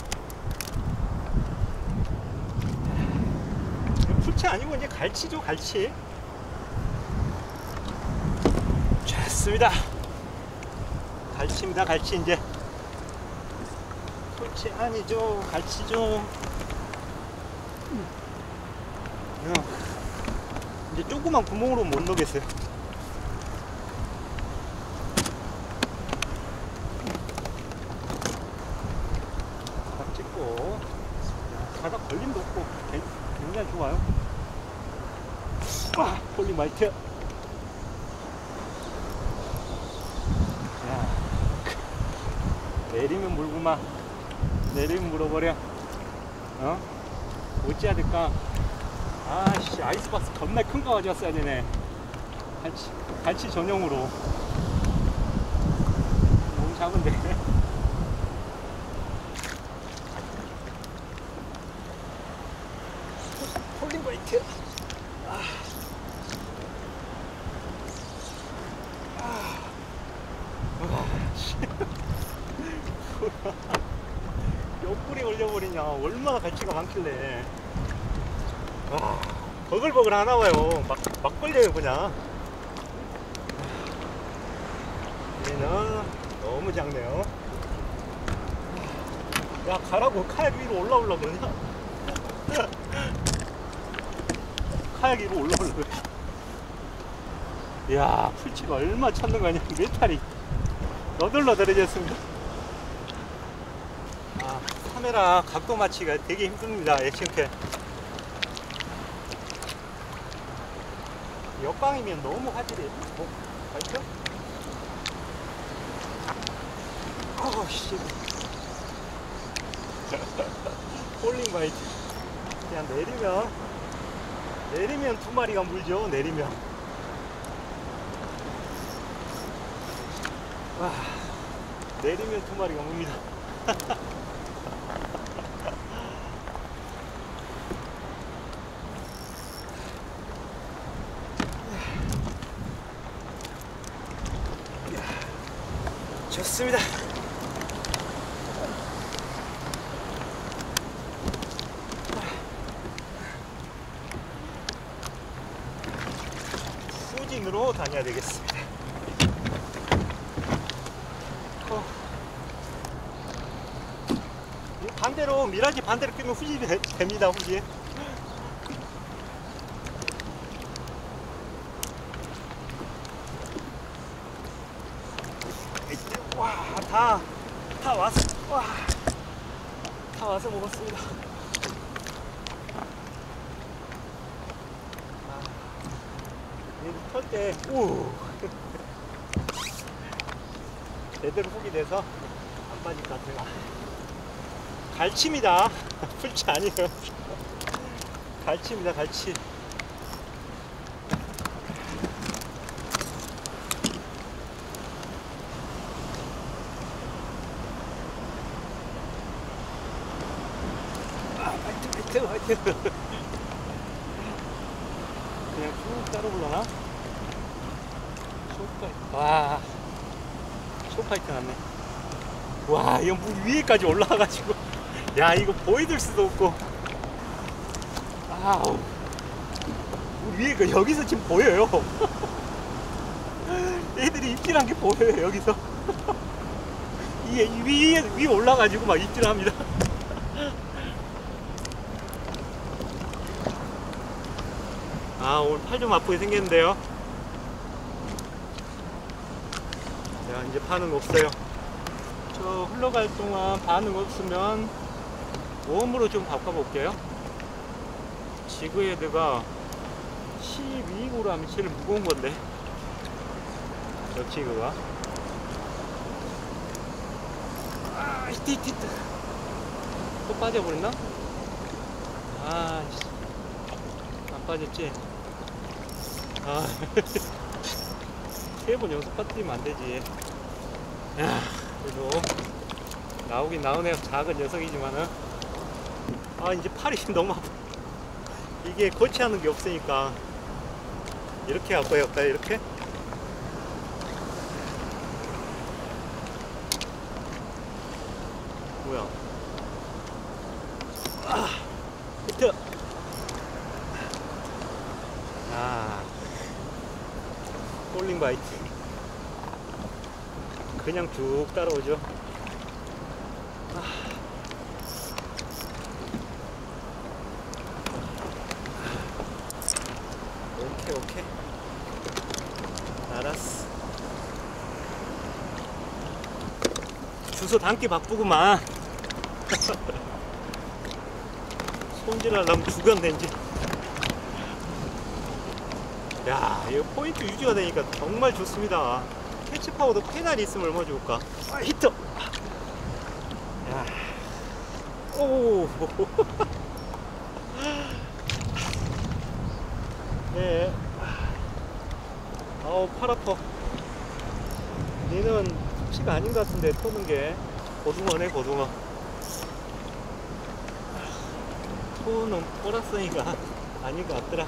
풀치 아니고 이제 갈치죠, 갈치. 좋습니다. 갈치입니다, 갈치. 이제 풀치 아니죠, 갈치죠. 이제 조그만 구멍으로 못 넣겠어요. 딱 찍고 바닥 걸림도 없고 굉장히 좋아요. 아, 폴리마이트. 야, 내리면 물구만. 내리면 물어버려. 어? 어찌해야 될까? 아씨, 아이스박스 겁나 큰 거 가져왔어야 되네. 갈치, 갈치 전용으로. 너무 작은데. 폴링바이트. 아. 아. 옆구리 걸려버리냐. 얼마나 갈치가 많길래. 와, 버글버글 하나 봐요. 막, 막 걸려요, 그냥. 얘는 너무 작네요. 야, 가라고. 카약 위로 올라올라 그러냐? 카약 위로 올라올라 그래. 이야, 풀치가 얼마 찾는 거 아니야. 메탈이 너덜너덜해졌습니다. 아, 카메라 각도 맞추기가 되게 힘듭니다. 액션캠. 역광이면 너무 화질이. 어? 알죠? 어우, 씨. 폴링바이트. 그냥 내리면, 내리면 두 마리가 물죠, 내리면. 와, 내리면 두 마리가 뭅니다. 좋습니다. 후진으로 다녀야 되겠습니다. 어. 반대로 미라지 반대로 끄면 후진이 되, 됩니다. 후진. 와, 다, 다 와서, 와, 다 와서 먹었습니다. 아, 얘를 털 때, 오, 제대로 훅이 돼서 안 빠질 것 같아요. 갈치입니다. 풀치 아니에요. 갈치입니다, 갈치. 화이트, 화이트. 그냥 쭉 따로 불러나? 쇼파이트. 와, 쇼파이트 났네. 와, 이거 물 위에까지 올라와가지고. 야, 이거 보여줄 수도 없고. 아우. 물 위에가 여기서 지금 보여요. 애들이 입질한 게 보여요, 여기서. 이 위에, 위에 올라가지고 막 입질합니다. 아, 오늘 팔 좀 아프게 생겼는데요. 자, 이제 반응 없어요. 저 흘러갈 동안 반응 없으면 웜으로 좀 바꿔볼게요. 지그헤드가 십이 그램 하면 제일 무거운 건데. 역시 그가. 아, 히트 히트 히트. 또 빠져버렸나? 아, 안 빠졌지? 아, 세 번 연속 빠뜨리면 안 되지. 야, 그래도 나오긴 나오네요. 작은 녀석이지만은. 아, 이제 팔이 너무 아파. 이게 거치하는 게 없으니까 이렇게 갖고 해볼까요? 이렇게? 뭐야? 아, 히트! 아, 폴링 바이트. 그냥 쭉 따라오죠. 아. 오케이, 오케이. 알았어. 주소 담기 바쁘구만. 손질하려면 죽었는지. 야, 이거 포인트 유지가 되니까 정말 좋습니다. 캐치 파워도 페달이 있으면 얼마 좋을까. 아, 히트! 야. 오. 네. 아우, 팔 아파. 얘는 툭치가 아닌 것 같은데, 토는 게. 고등어네, 고등어. 토는 꼬랐으니까 아닌 것 같더라.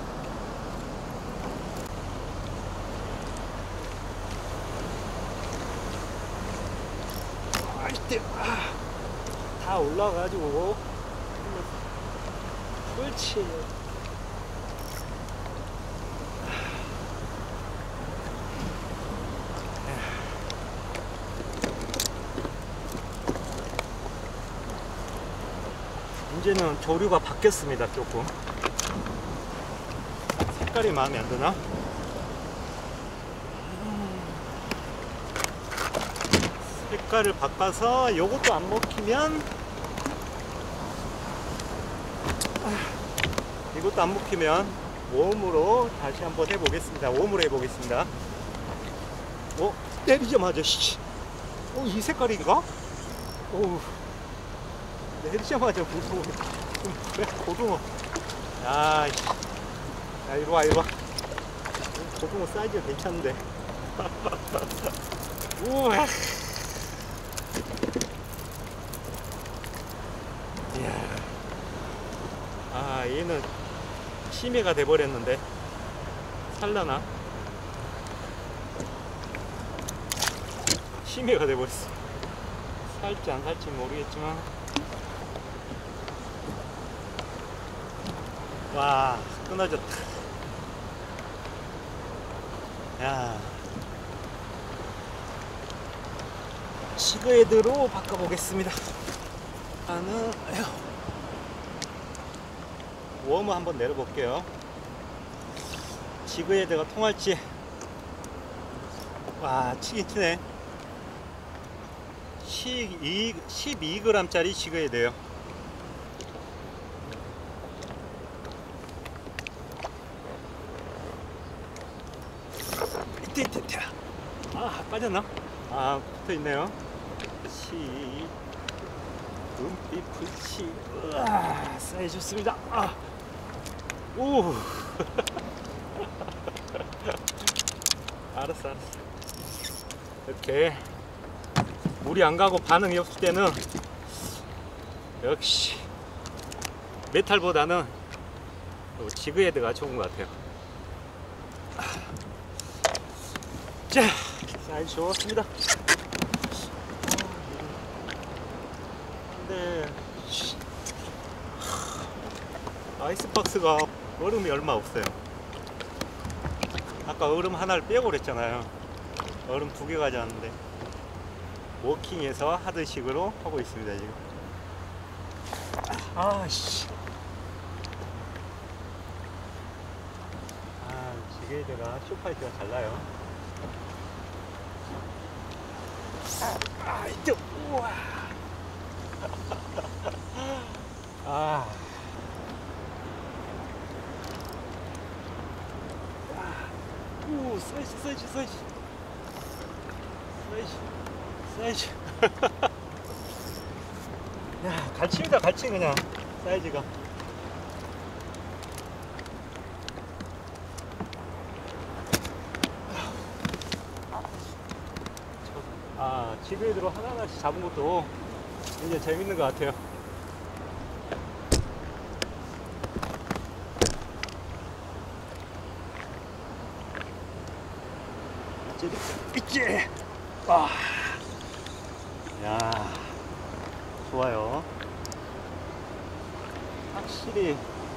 아이때, 아, 다 올라가가지고. 그렇지. 이제는 조류가 바뀌었습니다. 조금 색깔이 마음에 안 드나? 색깔을 바꿔서 요것도 안 먹히면, 이것도 안 먹히면 웜으로 다시 한번 해보겠습니다. 웜으로 해보겠습니다. 어? 때리자마자 씨. 어, 이 색깔인가? 오. 내리자마자 고등어. 고등어. 야, 야, 이리와, 이리와. 고등어 사이즈가 괜찮은데. 우와. 이야. 아, 얘는 심해가 돼버렸는데. 살라나? 심해가 돼버렸어. 살지 안 살지 모르겠지만. 와, 끊어졌다. 야, 지그헤드로 바꿔보겠습니다. 나는 웜을 한번 내려볼게요. 지그헤드가 통할지. 와, 치긴 치네. 십이 그램짜리 지그헤드예요. 아, 빠졌나? 아, 붙어있네요. 시, 눈빛 붙이. 으아, 사이즈 좋습니다. 아, 오. 알았어, 알았어. 이렇게 물이 안 가고 반응이 없을 때는 역시 메탈보다는 지그헤드가 좋은 것 같아요. 자, 사이즈 좋았습니다. 근데 아이스박스가 얼음이 얼마 없어요. 아까 얼음 하나를 빼고 그랬잖아요. 얼음 두 개 가져왔는데 워킹에서 하드식으로 하고 있습니다 지금. 아씨. 아, 지게이드가 쇼파이트가 잘 나요. 아, 이쪽. 우와. 아. 오, 사이즈, 사이즈, 사이즈. 사이즈, 사이즈. 야, 갈치입니다, 갈치 그냥. 사이즈가. 아, 지그헤드로 하나하나씩 잡은 것도 이제 재밌는 것 같아요. 있지. 아, 야, 좋아요. 확실히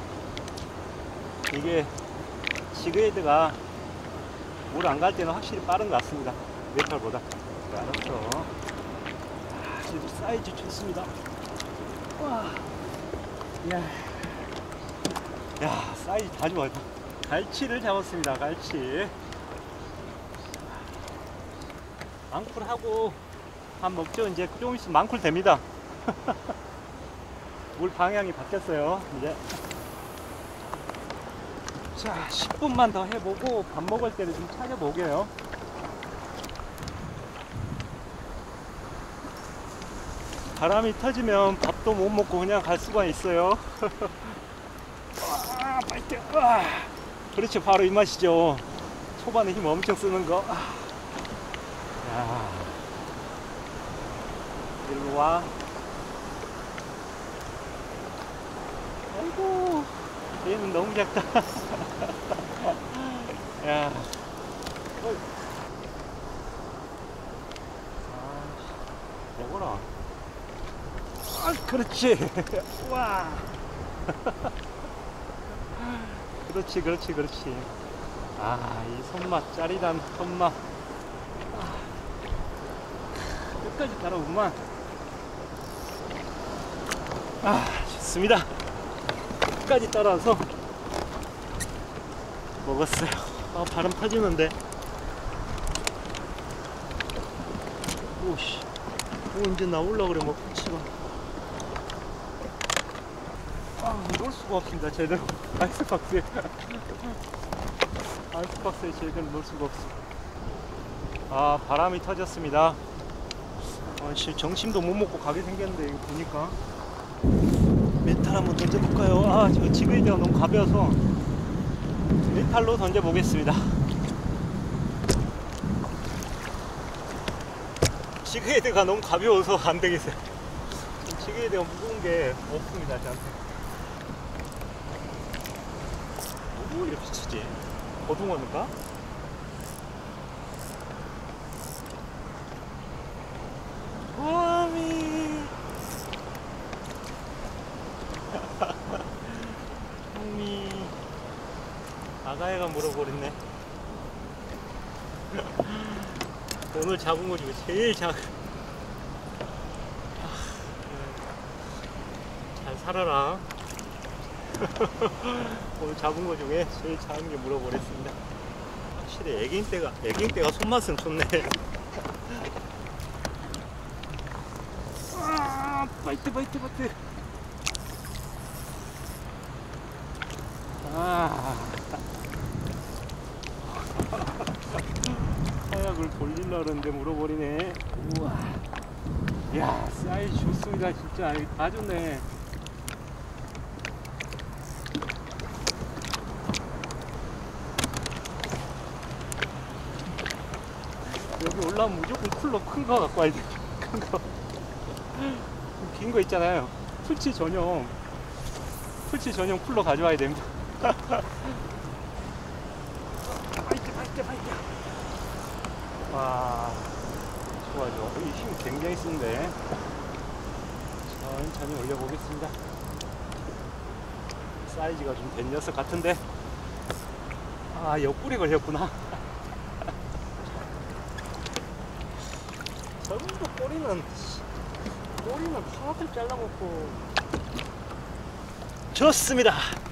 이게 지그헤드가 물 안 갈 때는 확실히 빠른 것 같습니다. 메탈보다. 네, 알았어. 아, 그래도 사이즈 좋습니다. 와, 야, 야, 사이즈 다 좋아요. 갈치를 잡았습니다. 갈치. 망쿨하고 밥 먹죠. 이제 좀 있으면 망쿨 됩니다. 물 방향이 바뀌었어요. 이제 자, 십 분만 더 해보고 밥 먹을 때를 좀 찾아보게요. 바람이 터지면 밥도 못 먹고 그냥 갈 수가 있어요. 와, 파이팅! 와, 그렇죠. 바로 이 맛이죠. 초반에 힘 엄청 쓰는 거. 야, 일로 와. 아이고, 얘는 너무 작다. 야, 어이. 아, 먹어라. 아, 그렇지. 와. 그렇지, 그렇지, 그렇지. 아, 이 손맛, 짜릿한 손맛. 끝까지 따라오구만. 아, 좋습니다. 끝까지 따라와서 먹었어요. 아, 바람 터지는데. 오씨, 오, 이제 나올라 그래. 뭐 끝이가. 아, 놀 수가 없습니다. 제대로 아이스박스에 아이스박스에 제대로 놀 수가 없어. 아, 바람이 터졌습니다. 아, 정심도 못 먹고 가게 생겼는데, 이거 보니까. 메탈 한번 던져볼까요? 아, 저 지그헤드가 너무 가벼워서 메탈로 던져보겠습니다. 지그헤드가 너무 가벼워서 안 되겠어요. 지그헤드가 무거운 게 없습니다, 저한테. 뭐 이렇게 치지? 고등어인가? 와미 형미 아가애가 물어버렸네. 오늘 잡은 거 중에 제일 작 잘 살아라. 오늘 잡은 거 중에 제일 작은 게 물어버렸습니다. 확실히 애기인 때가 애기인 때가 손맛은 좋네. 아, 바이트 바이트 바이트. 아, 하약을 돌리려 그러는데 물어버리네. 우와, 야, 사이즈 좋습니다. 진짜 다 좋네. 여기 올라오면 무조건 쿨러 큰 거 갖고 와야 돼. 큰 거. 긴 거 있잖아요. 풀치 전용. 풀치 전용 쿨러 가져와야 됩니다. 파이트, 파이트, 파이트. 와, 좋아, 좋아. 이 힘 굉장히 쓴데. 천천히 올려보겠습니다. 사이즈가 좀 된 녀석 같은데. 아, 옆구리 걸렸구나. 전부 꼬리는 꼬리는 하나도 잘라먹고. 좋습니다.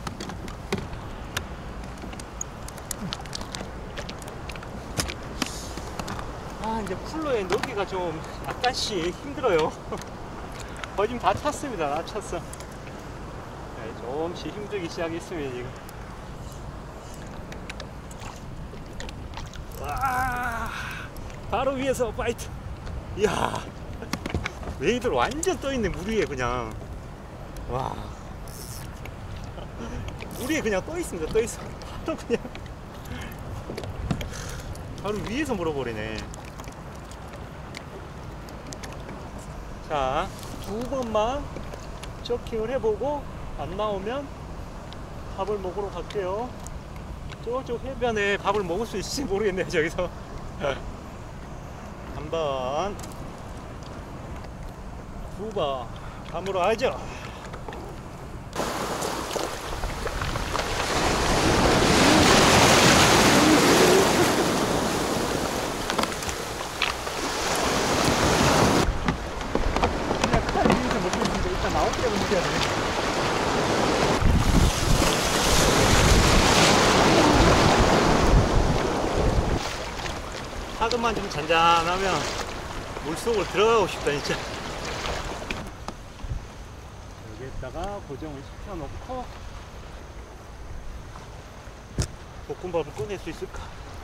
아, 이제 쿨러에 넣기가 좀 약간씩 힘들어요. 거의 지금 다 찼습니다. 다 찼어. 네, 조금씩 힘들기 시작했습니다 지금. 와, 바로 위에서 파이트. 이야, 웨이들 완전 떠있네. 물 위에 그냥. 와, 물 위에 그냥 떠있습니다. 떠있어. 바로 그냥 바로 위에서 물어버리네. 자, 두 번만 저킹을 해보고 안 나오면 밥을 먹으러 갈게요. 저쪽 해변에 밥을 먹을 수 있을지 모르겠네요. 저기서 한 번, 두 번 감으로 가죠. 그냥 칼 위에서 먹고 있는데 일단 나올 때부터 먹여야 돼. 하도만 좀 잔잔하면 물속으로 들어가고 싶다 진짜. 여기에다가 고정을 시켜놓고 볶음밥을 꺼낼 수 있을까?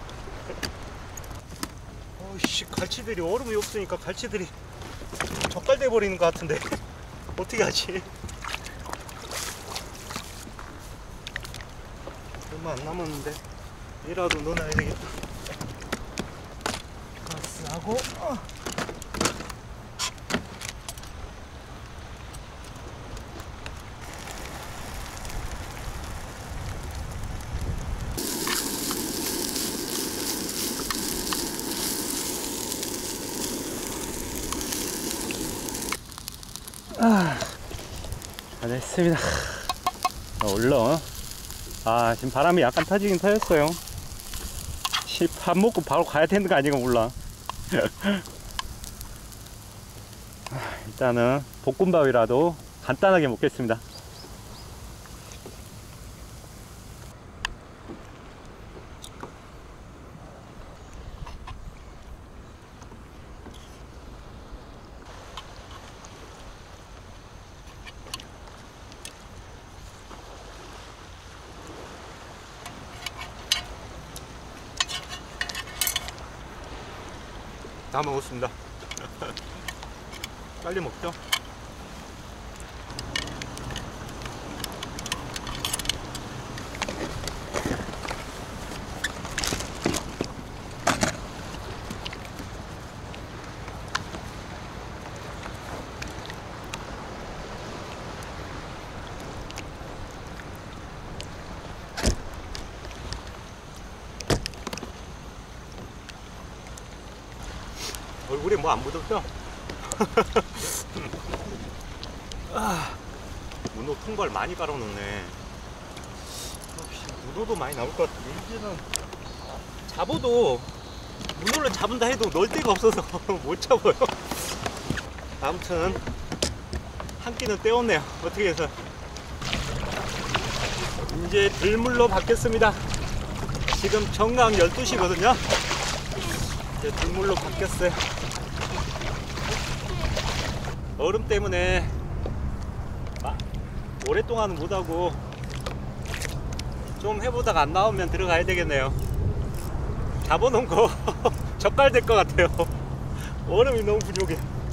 어이씨, 갈치들이 얼음이 없으니까 갈치들이 젓갈돼 버리는 것 같은데 어떻게 하지? 얼마 안 남았는데 이라도 넣어놔야 되겠다. 가스하고 어. 아, 다 됐습니다. 얼른. 아, 지금 바람이 약간 타지긴 타였어요. 밥 먹고 바로 가야 되는 거 아닌가 몰라. 일단은 볶음밥이라도 간단하게 먹겠습니다. 다 먹었습니다. 빨리 먹죠. 얼굴에 뭐 안 묻었죠? 아, 문어 통발 많이 깔아놓네. 문어도 많이 나올 것 같은데 이제는 잡아도 문어를 잡은다 해도 넣을 데가 없어서 못 잡아요. 아무튼 한 끼는 때웠네요. 어떻게 해서 이제 들물로 바뀌었습니다. 지금 정각 열두 시거든요 이제 들물로 바뀌었어요. 얼음 때문에 아, 오랫동안은 못하고 좀 해보다가 안 나오면 들어가야 되겠네요. 잡아놓은 거 젓갈 될 것 같아요. 얼음이 너무 부족해.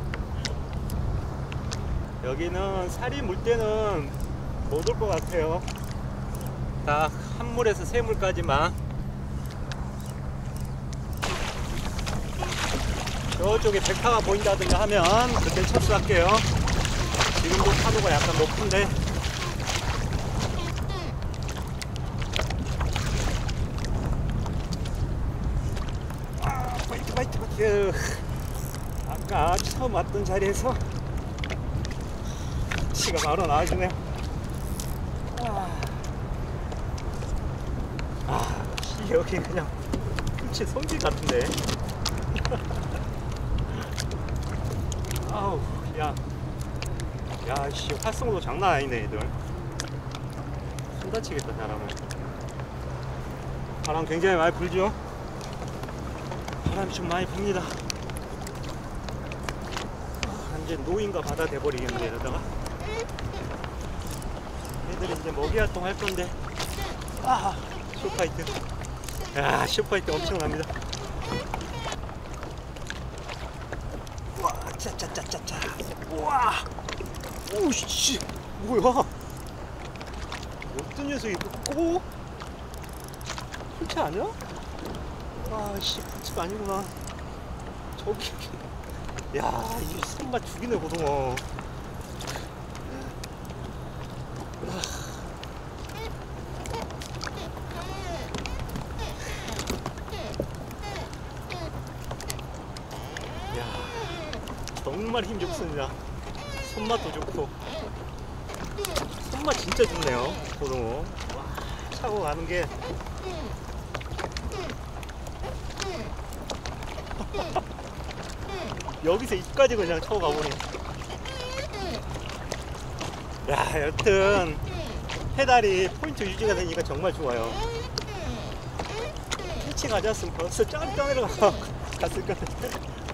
여기는 살이 물 때는 못 올 것 같아요. 딱 한 물에서 세 물까지만. 저쪽에 백타가 보인다든가 하면 그때 철수할게요. 지금도 파도가 약간 높은데 아, 파이트 파이트 파이트. 아까 처음 왔던 자리에서 치가 바로 나와주네요. 아, 아 여기 그냥 풀치 성질 같은데. 아우, 야, 야, 씨, 활성도 장난 아니네, 애들. 손 다치겠다, 사람은. 바람 굉장히 많이 불죠? 바람이 좀 많이 붑니다. 아, 이제 노인과 바다 돼버리겠는데, 이러다가. 애들이 이제 먹이 활동 할 건데. 아, 쇼파이트. 야, 쇼파이트 엄청납니다. 짜짜짜짜짜. 우와. 오씨. 뭐야? 어떤 녀석이 고? 풀치 아니야? 아씨, 풀치가 아니구나. 저기. 야, 이 손맛 죽이네, 고등어. 정말 힘 좋습니다. 손맛도 좋고. 손맛 진짜 좋네요. 고등어. 와, 차고 가는 게. 여기서 입까지 그냥 차고 가보네. 야, 여튼 페달이 포인트 유지가 되니까 정말 좋아요. 캐치 가져왔으면 벌써 짱짱이로 갔을 것 같아.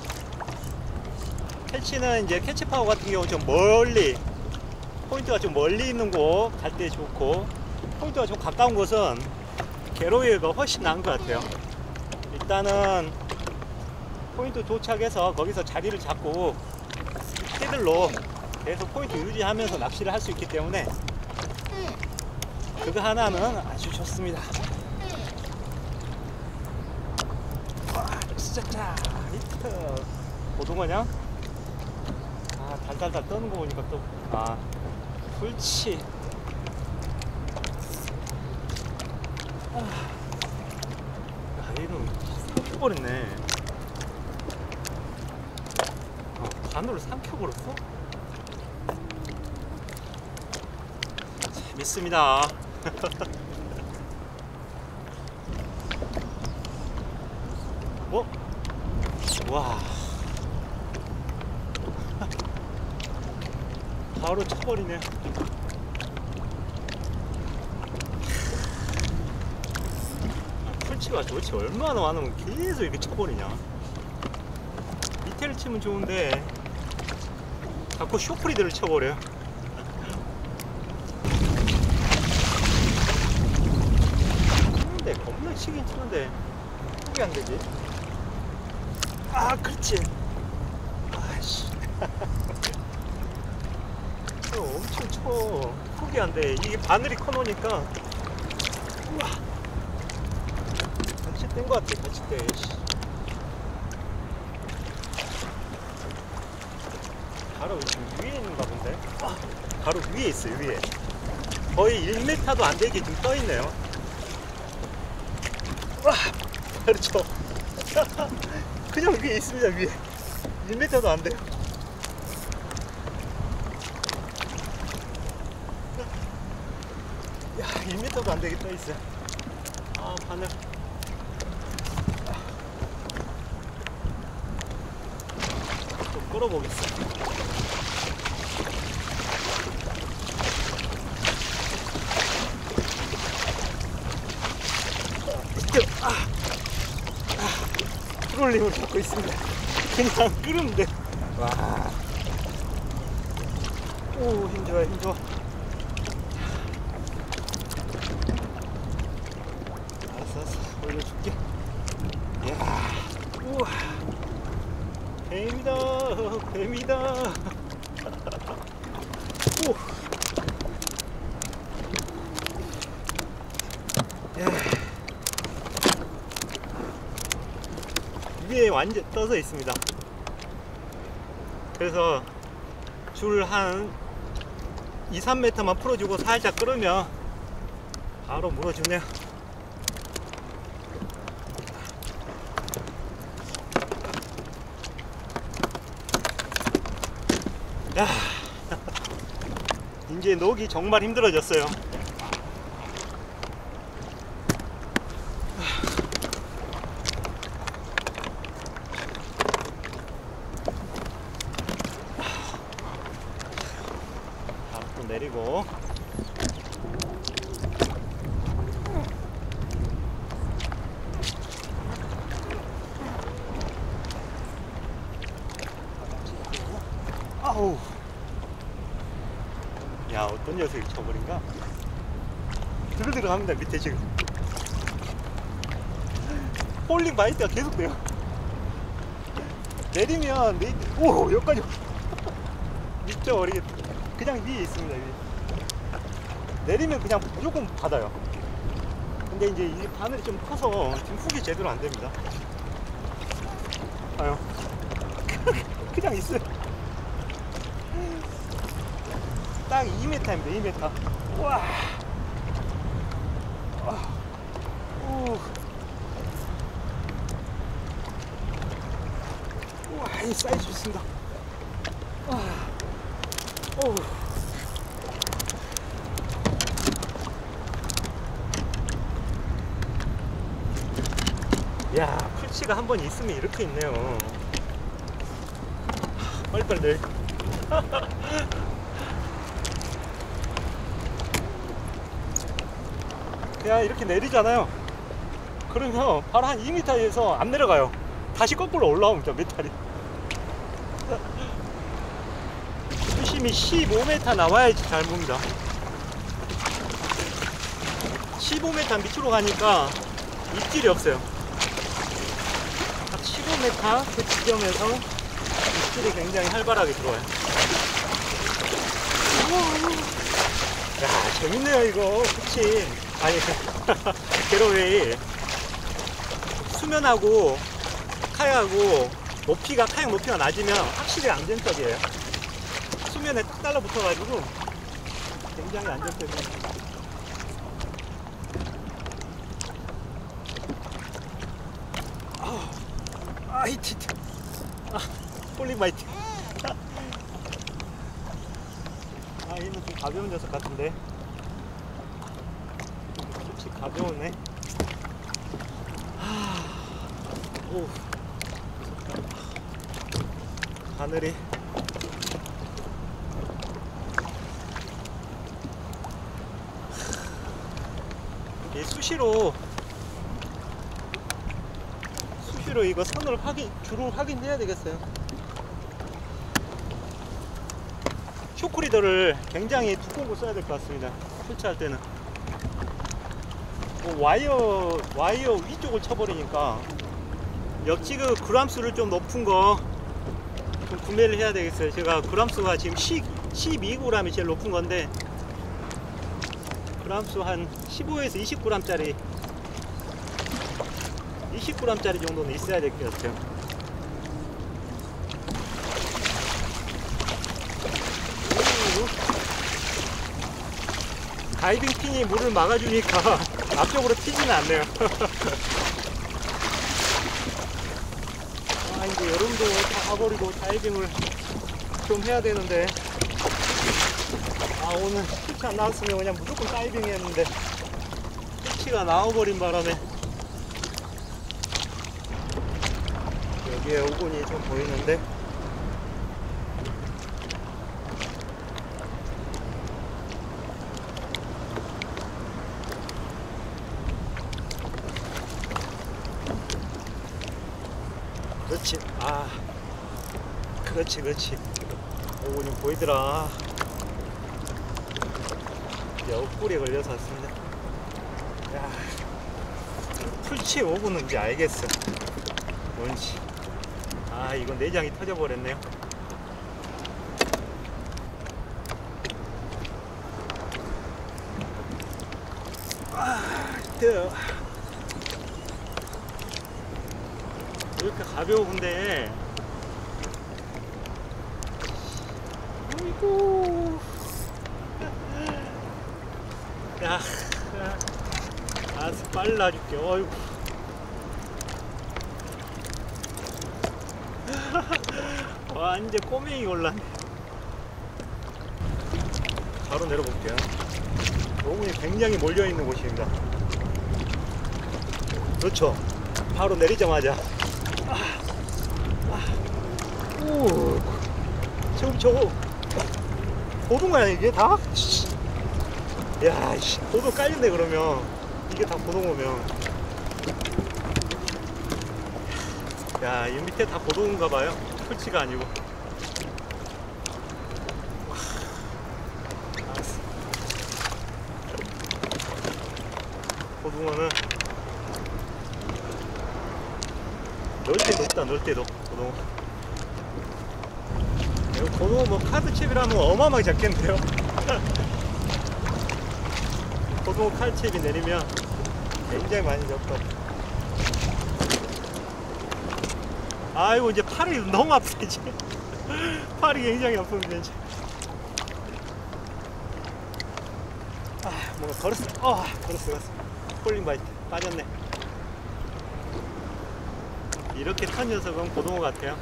캐치는 이제 캐치 파워 같은 경우 좀 멀리, 포인트가 좀 멀리 있는 곳 갈 때 좋고, 포인트가 좀 가까운 곳은 게로웨이가 훨씬 나은 것 같아요. 일단은 포인트 도착해서 거기서 자리를 잡고 패들로 계속 포인트 유지하면서 낚시를 할 수 있기 때문에 그거 하나는 아주 좋습니다. 와, 진짜 히트. 고등어냐? 아, 달달달 떠는 거 보니까 또, 아, 그렇지. 아, 야, 얘는 삼켜버렸네. 어, 반으로 삼켜버렸어? 재밌습니다. 어? 와. 바로 쳐버리네. 풀치가 도대체 얼마나 많으면 계속 이렇게 쳐버리냐. 밑에를 치면 좋은데 자꾸 쇼프리드를 쳐버려. 치는데 겁나 치긴 치는데 그게 안 되지. 아, 그렇지. 아씨. 엄청 쳐. 포기 안 돼. 이게 바늘이 커놓으니까. 우와. 같이 뗀 것 같아, 같이 떼. 바로 지금 위에 있는가 본데? 바로 위에 있어요, 위에. 거의 일 미터도 안 되게 지금 떠 있네요. 와! 그렇죠. 그냥 위에 있습니다, 위에. 일 미터도 안 돼요. 야, 일 미터도 안 되게 떠 있어요. 아, 바늘. 좀 끌어보겠어. 아, 아, 트롤링을 잡고 있습니다. 그냥 끓으면 돼. 와. 오, 힘 좋아, 힘 좋아. 알았어, 알았어. 올려줄게. 이야, 우와. 뱀이다, 뱀이다. 오. 야. 위에 완전 떠서 있습니다. 그래서 줄 한 이, 삼 미터만 풀어주고 살짝 끓으면 바로 물어주네요. 야, 이제 녹이 정말 힘들어졌어요. 내리고 아우, 야, 어떤 녀석이 쳐버린가? 들어들어 갑니다. 밑에 지금 폴링 바이트가 계속 돼요. 내리면 내... 오, 여기까지 미쳐버리겠다. 그냥 위에 있습니다. 위에. 내리면 그냥 무조건 받아요. 근데 이제 이 바늘이 좀 커서 지금 훅이 제대로 안 됩니다. 아유. 그냥 있어요. 딱 이 미터입니다. 이 미터. 우와. 우. 우와, 이 사이즈 좋습니다. 야, 풀치가 한 번 있으면 이렇게 있네요. 빨리빨리 내려. 야, 이렇게 내리잖아요. 그러면 바로 한 이 미터에서 안 내려가요. 다시 거꾸로 올라옵니다, 메탈이. 수심이 십오 미터 나와야지 잘 봅니다. 십오 미터 밑으로 가니까 입질이 없어요. 십오 미터 그 지점에서 입질이 굉장히 활발하게 들어와요. 야, 재밌네요 이거. 그치? 아니 게러웨이 수면하고 카약하고 높이가 카약 높이가 낮으면 확실히 안정적이에요. 수면에 딱 달라붙어 가지고 굉장히 안정적이에요. 아, 아이티, 아, 폴리마이트. 아, 얘는 좀 가벼운 녀석 같은데. 솔직히 가벼우네. 아, 오, 하늘이. 이 수시로 수시로 이거 선을 확인, 주로 확인해야 되겠어요. 쇼크리더를 굉장히 두꺼운 거 써야 될 것 같습니다. 풀치할 때는 뭐 와이어 와이어 위쪽을 쳐버리니까 역지그 그람수를 좀 높은 거 좀 구매를 해야 되겠어요. 제가 그람수가 지금 십이 그램이 제일 높은 건데 그람수 한 십오에서 이십 그램짜리 이십 그램짜리 정도는 있어야 될 것 같아요. 다이빙 핀이 물을 막아주니까 앞쪽으로 튀지는 않네요. 아, 이제 여름도 다 가버리고 다이빙을 좀 해야 되는데, 아, 오늘 풀치 안 나왔으면 그냥 무조건 다이빙 했는데 풀치가 나와버린 바람에 여기에 오곤이 좀 보이는데, 그렇지. 아, 그렇지, 그렇지. 오곤이 보이더라. 이제 엇불에 걸려서 왔습니다. 야, 풀치 오곤은 이제 알겠어. 뭔지. 아, 이건 내장이 터져버렸네요. 아, 뜨. 이렇게 가벼운데, 아이고, 야, 알았어, 빨리 놔줄게. 어이구. 완전 꼬맹이 올랐네. 바로 내려볼게요. 오븐이 굉장히 몰려있는 곳입니다. 그렇죠. 바로 내리자마자 아, 아, 오, 지금 저거 고등어야 이게 다? 야, 씨, 고등어 깔린데 그러면 이게 다 고등어면, 야, 이 밑에 다 고등어인가 봐요. 풀치가 아니고. 알았어. 고등어는 넣을 때도 있다, 넣을 때도. 고등어. 이거 고등어 뭐 카드칩이라면 어마어마하게 잡겠는데요. 고등어 칼칩이 내리면 굉장히 많이 잡고. 아이고, 이제 팔이 너무 아프네, 이제. 팔이 굉장히 아픕니다, 이제. 아, 뭔가 걸었어. 어, 걸었어, 걸었어. 폴링바이트. 빠졌네. 이렇게 탄 녀석은 고등어 같아요.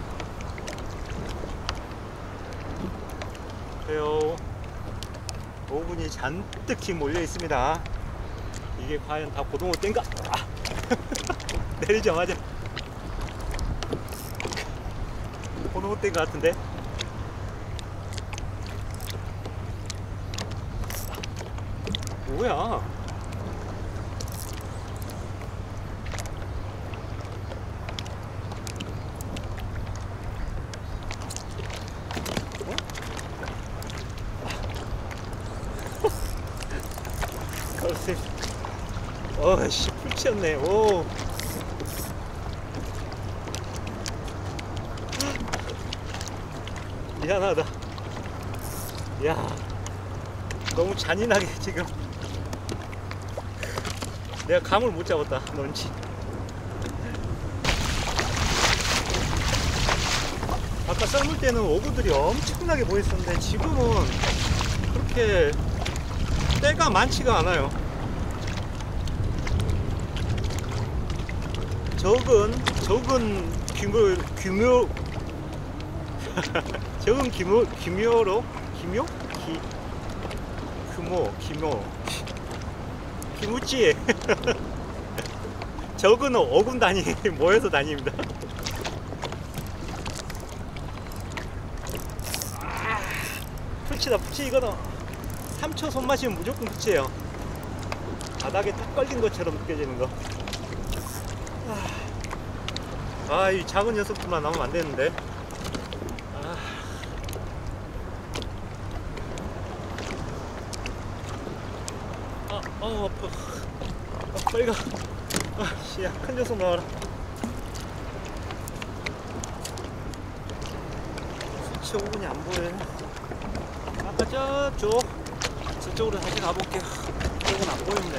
그래요. 오븐이 잔뜩히 몰려 있습니다. 이게 과연 다 고등어 땐가? 아. 내리자마자 번호 못된 것 같은데. 뭐야? 어씨, 풀치였네. 오. 미안하다. 야, 너무 잔인하게 지금 내가 감을 못 잡았다. 넌지. 아까 썰물 때는 어구들이 엄청나게 보였었는데 지금은 그렇게 때가 많지가 않아요. 적은 적은 규모 규모 적은 규모 규모로 규모 기 규모 규모 기무치 적은 어군 단위 모여서 다닙니다. 풀치다. 풀치. 이거는 삼 초 손맛이면 무조건 풀치예요. 바닥에 딱 걸린 것처럼 느껴지는 거. 아, 이 작은 녀석들만 나오면 안 되는데. 아, 아, 아 아파. 아, 빨리 가. 아, 씨야, 큰 녀석 나와라. 수치 오분이 안 보여. 아까 저쪽, 저쪽으로 다시 가볼게요. 저건 안 보입니다.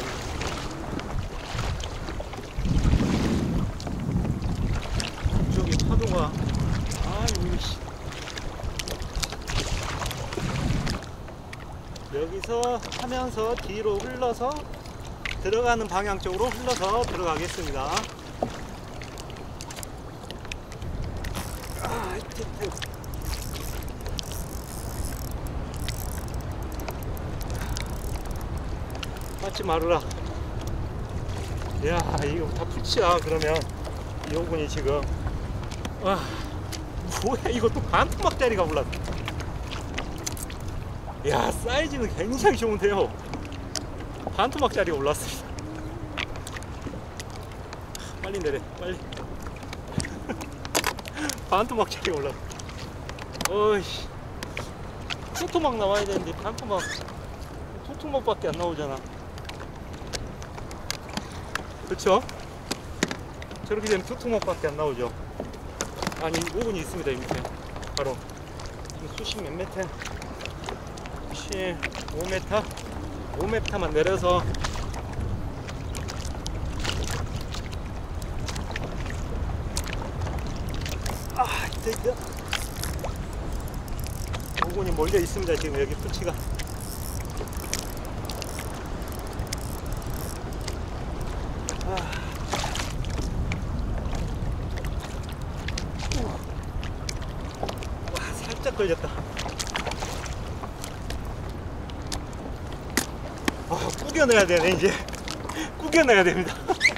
파도가, 아, 이씨. 여기서 하면서 뒤로 흘러서 들어가는 방향 쪽으로 흘러서 들어가겠습니다. 아, 맞지 마루라. 야, 이거 다 풀치야. 그러면 이 오분이 지금. 와, 뭐야, 이것도 반토막짜리가 올랐어. 야, 사이즈는 굉장히 좋은데요. 반토막짜리가 올랐습니다. 빨리 내려, 빨리. 반토막짜리가 올랐어. 어이씨, 투토막 나와야 되는데 반토막, 투토막밖에 안 나오잖아. 그쵸? 저렇게 되면 투토막밖에 안 나오죠. 아니, 오븐이 있습니다. 이 밑에 바로 수심 몇 메타? 수심 오 메타? 오 메타만 내려서 아, 있다 있다. 오븐이 몰려 있습니다. 지금 여기 풀치가. 아. 살짝 걸렸다. 아, 구겨내야 되네. 이제 구겨내야 됩니다.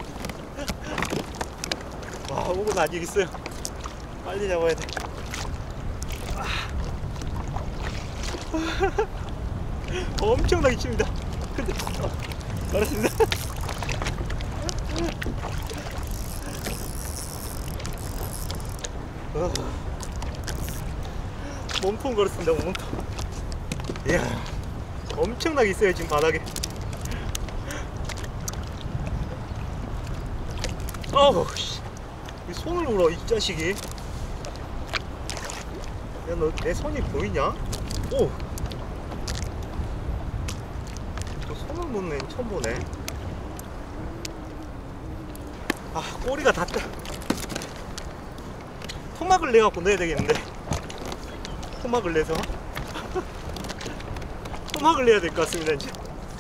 와, 오군 아직 있어요. 빨리 잡아야 돼. 엄청나게 칩니다. 근데 어, 알았습니다. 어. 몸통 걸었습니다. 몸통. 이야, 엄청나게 있어요 지금 바닥에. 어우 씨, 손을 물어 이 자식이. 야, 너 내 손이 보이냐? 오, 또 손을 물는 애 처음 보네. 아, 꼬리가 닿다. 토막을 내갖고 넣어야 되겠는데. 토막을 내서 토막을 내야 될 것 같습니다. 이제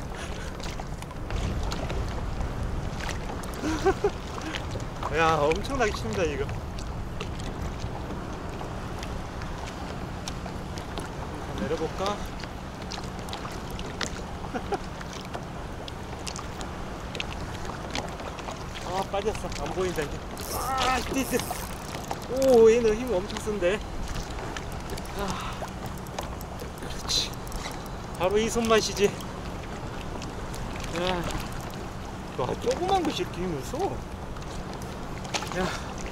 야, 엄청나게 칩니다 이거. 내려볼까? 아, 빠졌어. 안 보인다 이제. 아, 디스. 오, 얘는 힘 엄청 쓴데. 아, 그렇지. 바로 이 손맛이지. 야, 와, 조그만 것이 이렇게 힘을 써. 야,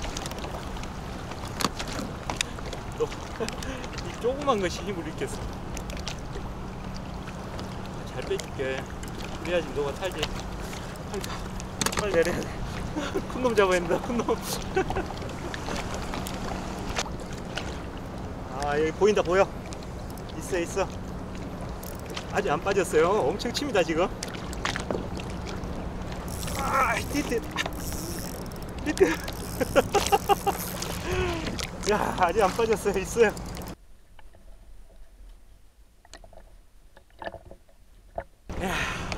너, 이 조그만 것이 힘을 잃겠어. 잘 빼줄게. 그래야지 너가 살지. 빨리, 빨리 내려야 돼. 큰 놈 잡아야 된다, 큰 놈. 아, 여기 보인다, 보여. 있어, 있어. 아직 안 빠졌어요. 엄청 칩니다, 지금. 아, 띠띠. 띠띠. 야, 아직 안 빠졌어요. 있어요. 야.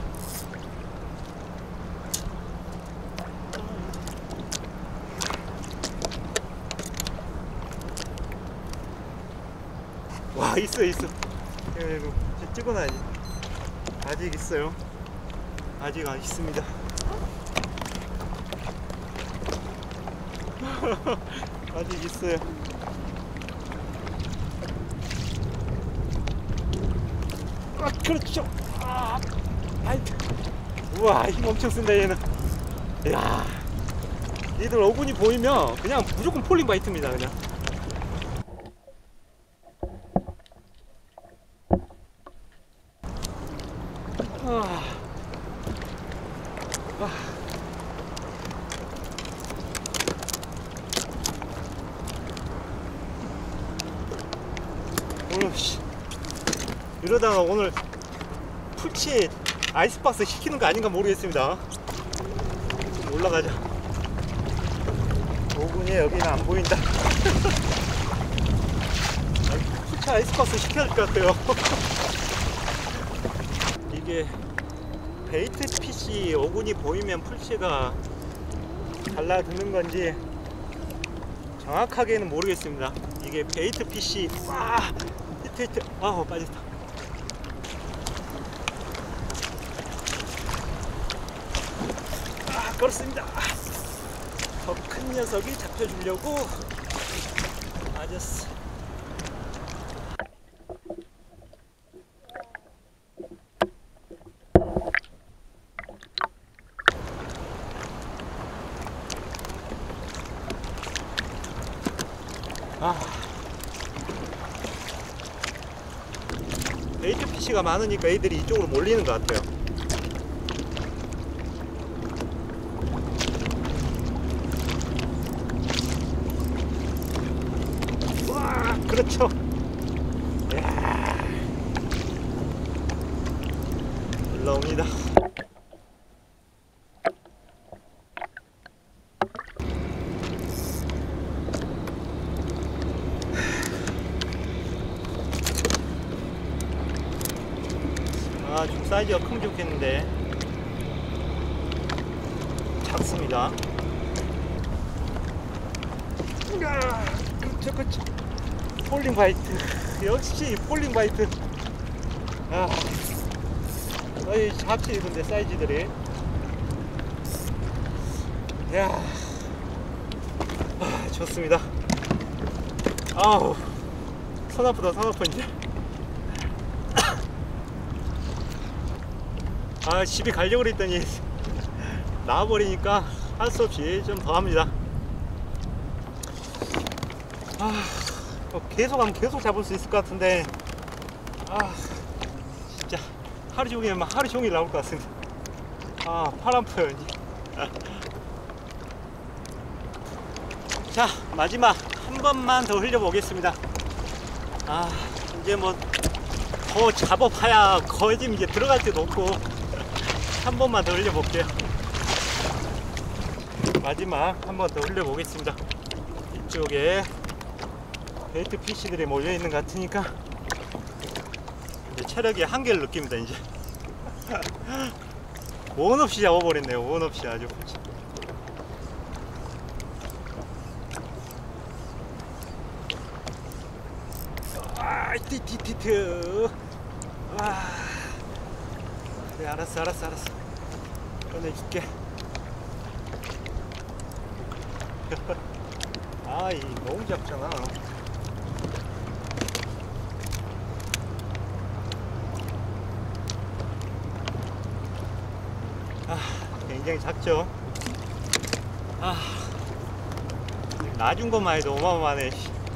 와, 있어, 있어. 이거 찍어놔야지. 아직 있어요. 아직 안 있습니다. 아직 있어요. 아, 그렇죠. 아, 아이, 우와, 힘 엄청 쓴다 얘는. 야, 얘들 어군이 보이면 그냥 무조건 폴링 바이트입니다, 그냥. 아, 아. 오늘 씨, 이러다가 오늘 풀치 아이스박스 시키는 거 아닌가 모르겠습니다. 올라가자. 오군이 여기는 안 보인다. 풀치 아이스박스 시켜야 될 것 같아요. 이게 베이트 핏이 오군이 보이면 풀치가 달라드는 건지 정확하게는 모르겠습니다. 이게 베이트 핏이 아, 히트 히트. 아우, 빠졌다. 아, 그렇습니다. 더 큰 녀석이 잡혀주려고 맞았어. 아, 베이트 피시가 많으니까 애들이 이쪽으로 몰리는 것 같아요. 와, 그렇죠. 이야, 올라옵니다. 아, 좀 사이즈가 크면 좋겠는데 작습니다. 아, 그쵸, 그쵸. 폴링 바이트. 역시 폴링 바이트. 아, 어이, 작지, 근데 사이즈들이. 이야, 아, 좋습니다. 아우, 손 아프다, 손 아파, 이제. 아, 집에 가려고 그랬더니 나와버리니까 할 수 없이 좀 더 합니다. 아, 계속 하면 계속 잡을 수 있을 것 같은데, 아, 진짜 하루 종일, 막 하루 종일 나올 것 같습니다. 아, 팔 아파요, 이제. 자, 마지막 한 번만 더 흘려보겠습니다. 아, 이제 뭐 더 잡아봐야 거의 지금 이제 들어갈 데도 없고, 한 번만 더 흘려볼게요. 마지막 한 번 더 흘려보겠습니다. 이쪽에 베이트 피시들이 몰려있는 것 같으니까 이제 체력이 한계를 느낍니다. 이제 원 없이 잡아버렸네요. 원 없이 아주. 아, 띠띠띠트. 아, 그래, 알았어, 알았어, 알았어. 꺼내줄게. 아, 이 너무 작잖아. 아, 굉장히 작죠. 아, 놔준 것만 해도 어마어마하네.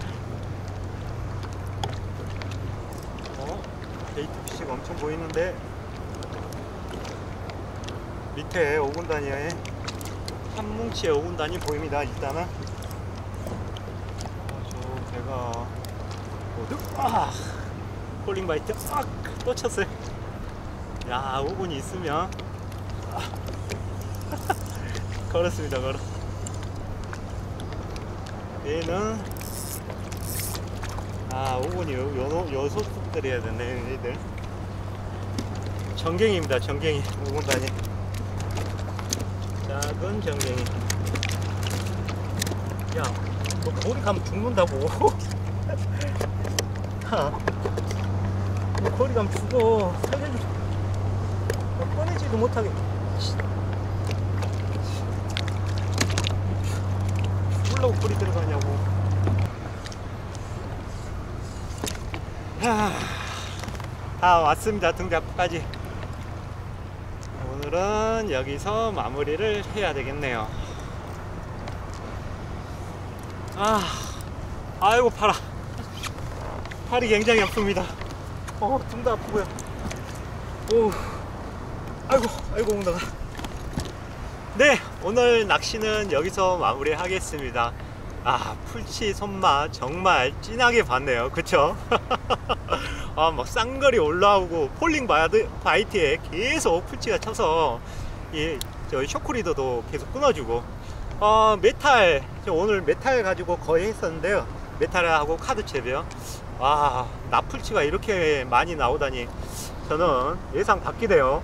어? 게이트 피시가 엄청 보이는데 밑에 오 군 단위에 한 뭉치의 오 군 단위 보입니다. 일단은 어, 저 배가 어디? 아, 폴링 바이트. 아, 또 쳤어요. 야, 오 군이 있으면 아. 걸었습니다. 걸어. 얘는 아, 오 군이 요, 요소속들이 해야 되네. 얘들 전갱이입니다. 전갱이. 오 군 단위 작은 전갱이. 야, 너 거기 가면 죽는다고. 야, 너 거기 가면 죽어. 살려줘. 너 꺼내지도 못하게. 죽으려고 불이 들어가냐고. 하, 다 왔습니다. 등대앞까지. 오늘은 여기서 마무리를 해야 되겠네요. 아, 아이고 팔아. 팔이 굉장히 아픕니다. 어, 등도 아프고요. 오, 아이고, 아이고 엉덩아. 네, 오늘 낚시는 여기서 마무리 하겠습니다. 아, 풀치 손맛 정말 진하게 봤네요. 그쵸? 아, 막 쌍거리 올라오고 폴링 바이드, 바이트에 계속 풀치가 쳐서 이 저 쇼크리더도 계속 끊어주고, 어, 메탈, 오늘 메탈 가지고 거의 했었는데요. 메탈하고 카드채비요. 아, 납풀치가 이렇게 많이 나오다니 저는 예상 밖이네요.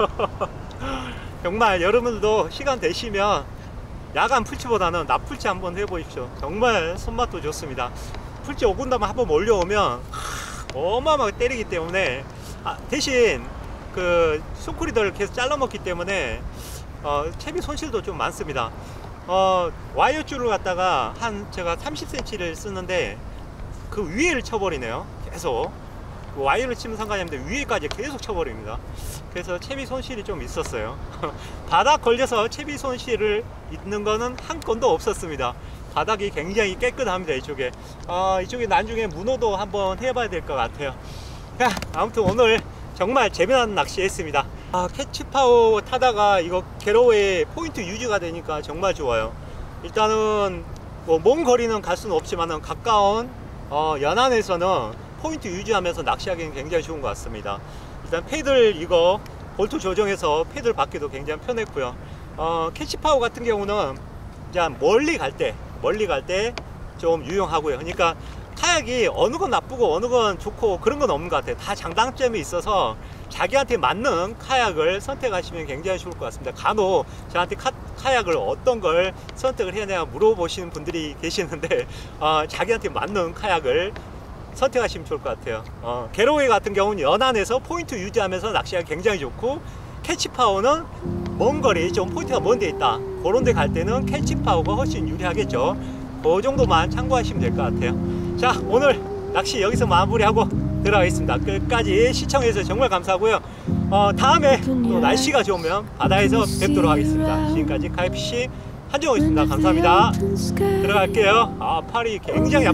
정말 여러분들도 시간 되시면 야간 풀치보다는 납풀치 한번 해보십시오. 정말 손맛도 좋습니다. 풀치 오 군 담 한번 몰려오면 어마어마하게 때리기 때문에, 아, 대신 그 쇼크리더를 계속 잘라먹기 때문에 어, 채비 손실도 좀 많습니다. 어, 와이어 줄을 갖다가 한 제가 삼십 센티미터를 쓰는데 그 위에를 쳐버리네요. 계속 와이어를 치면 상관이 없는데 위에까지 계속 쳐버립니다. 그래서 채비 손실이 좀 있었어요. 바닥 걸려서 채비 손실을 있는 거는 한 건도 없었습니다. 바닥이 굉장히 깨끗합니다. 이쪽에 어, 이쪽에 나중에 문어도 한번 해봐야 될 것 같아요. 자, 아무튼 오늘 정말 재미난 낚시 했습니다. 아, 캐치파워 타다가 이거 게러웨이 포인트 유지가 되니까 정말 좋아요. 일단은 뭐 먼 거리는 갈 수는 없지만 가까운 어, 연안에서는 포인트 유지하면서 낚시하기는 굉장히 좋은 것 같습니다. 일단 패들 이거 볼트 조정해서 패들 받기도 굉장히 편했고요. 어, 캐치파워 같은 경우는 이제 멀리 갈 때 멀리 갈 때 좀 유용하고요. 그러니까 카약이 어느 건 나쁘고 어느 건 좋고 그런 건 없는 것 같아요. 다 장단점이 있어서 자기한테 맞는 카약을 선택하시면 굉장히 좋을 것 같습니다. 간혹 저한테 카, 카약을 어떤 걸 선택을 해야 되나 물어보시는 분들이 계시는데 어, 자기한테 맞는 카약을 선택하시면 좋을 것 같아요. 어, 게러웨이 같은 경우는 연안에서 포인트 유지하면서 낚시하기 굉장히 좋고, 캐치파워는 먼 거리 좀 포인트가 먼 데 있다 그런 데 갈 때는 캐치파워가 훨씬 유리하겠죠. 그 정도만 참고하시면 될 것 같아요. 자, 오늘 낚시 여기서 마무리하고 들어가겠습니다. 끝까지 시청해주셔서 정말 감사하고요. 어, 다음에 또 날씨가 좋으면 바다에서 뵙도록 하겠습니다. 지금까지 카이피싱 한종호였습니다. 감사합니다. 들어갈게요. 아, 팔이 굉장히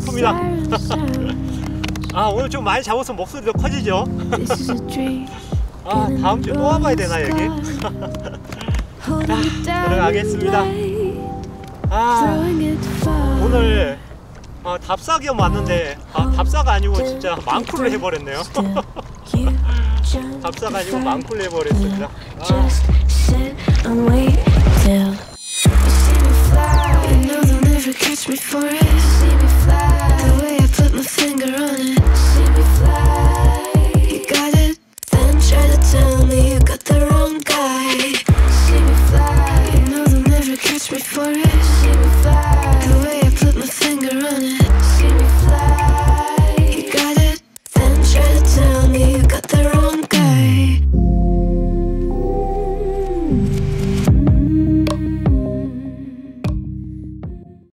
아픕니다. 아, 오늘 좀 많이 잡아서 목소리도 커지죠? 아, 다음 주에 또 와봐야 되나 여기? 자, 들어가겠습니다. 아, 오늘 어, 답사겸 왔는데 아, 답사가 아니고 진짜 망쿨을 해버렸네요. 답사가 아니고 망쿨을 해버렸습니다. 아. For it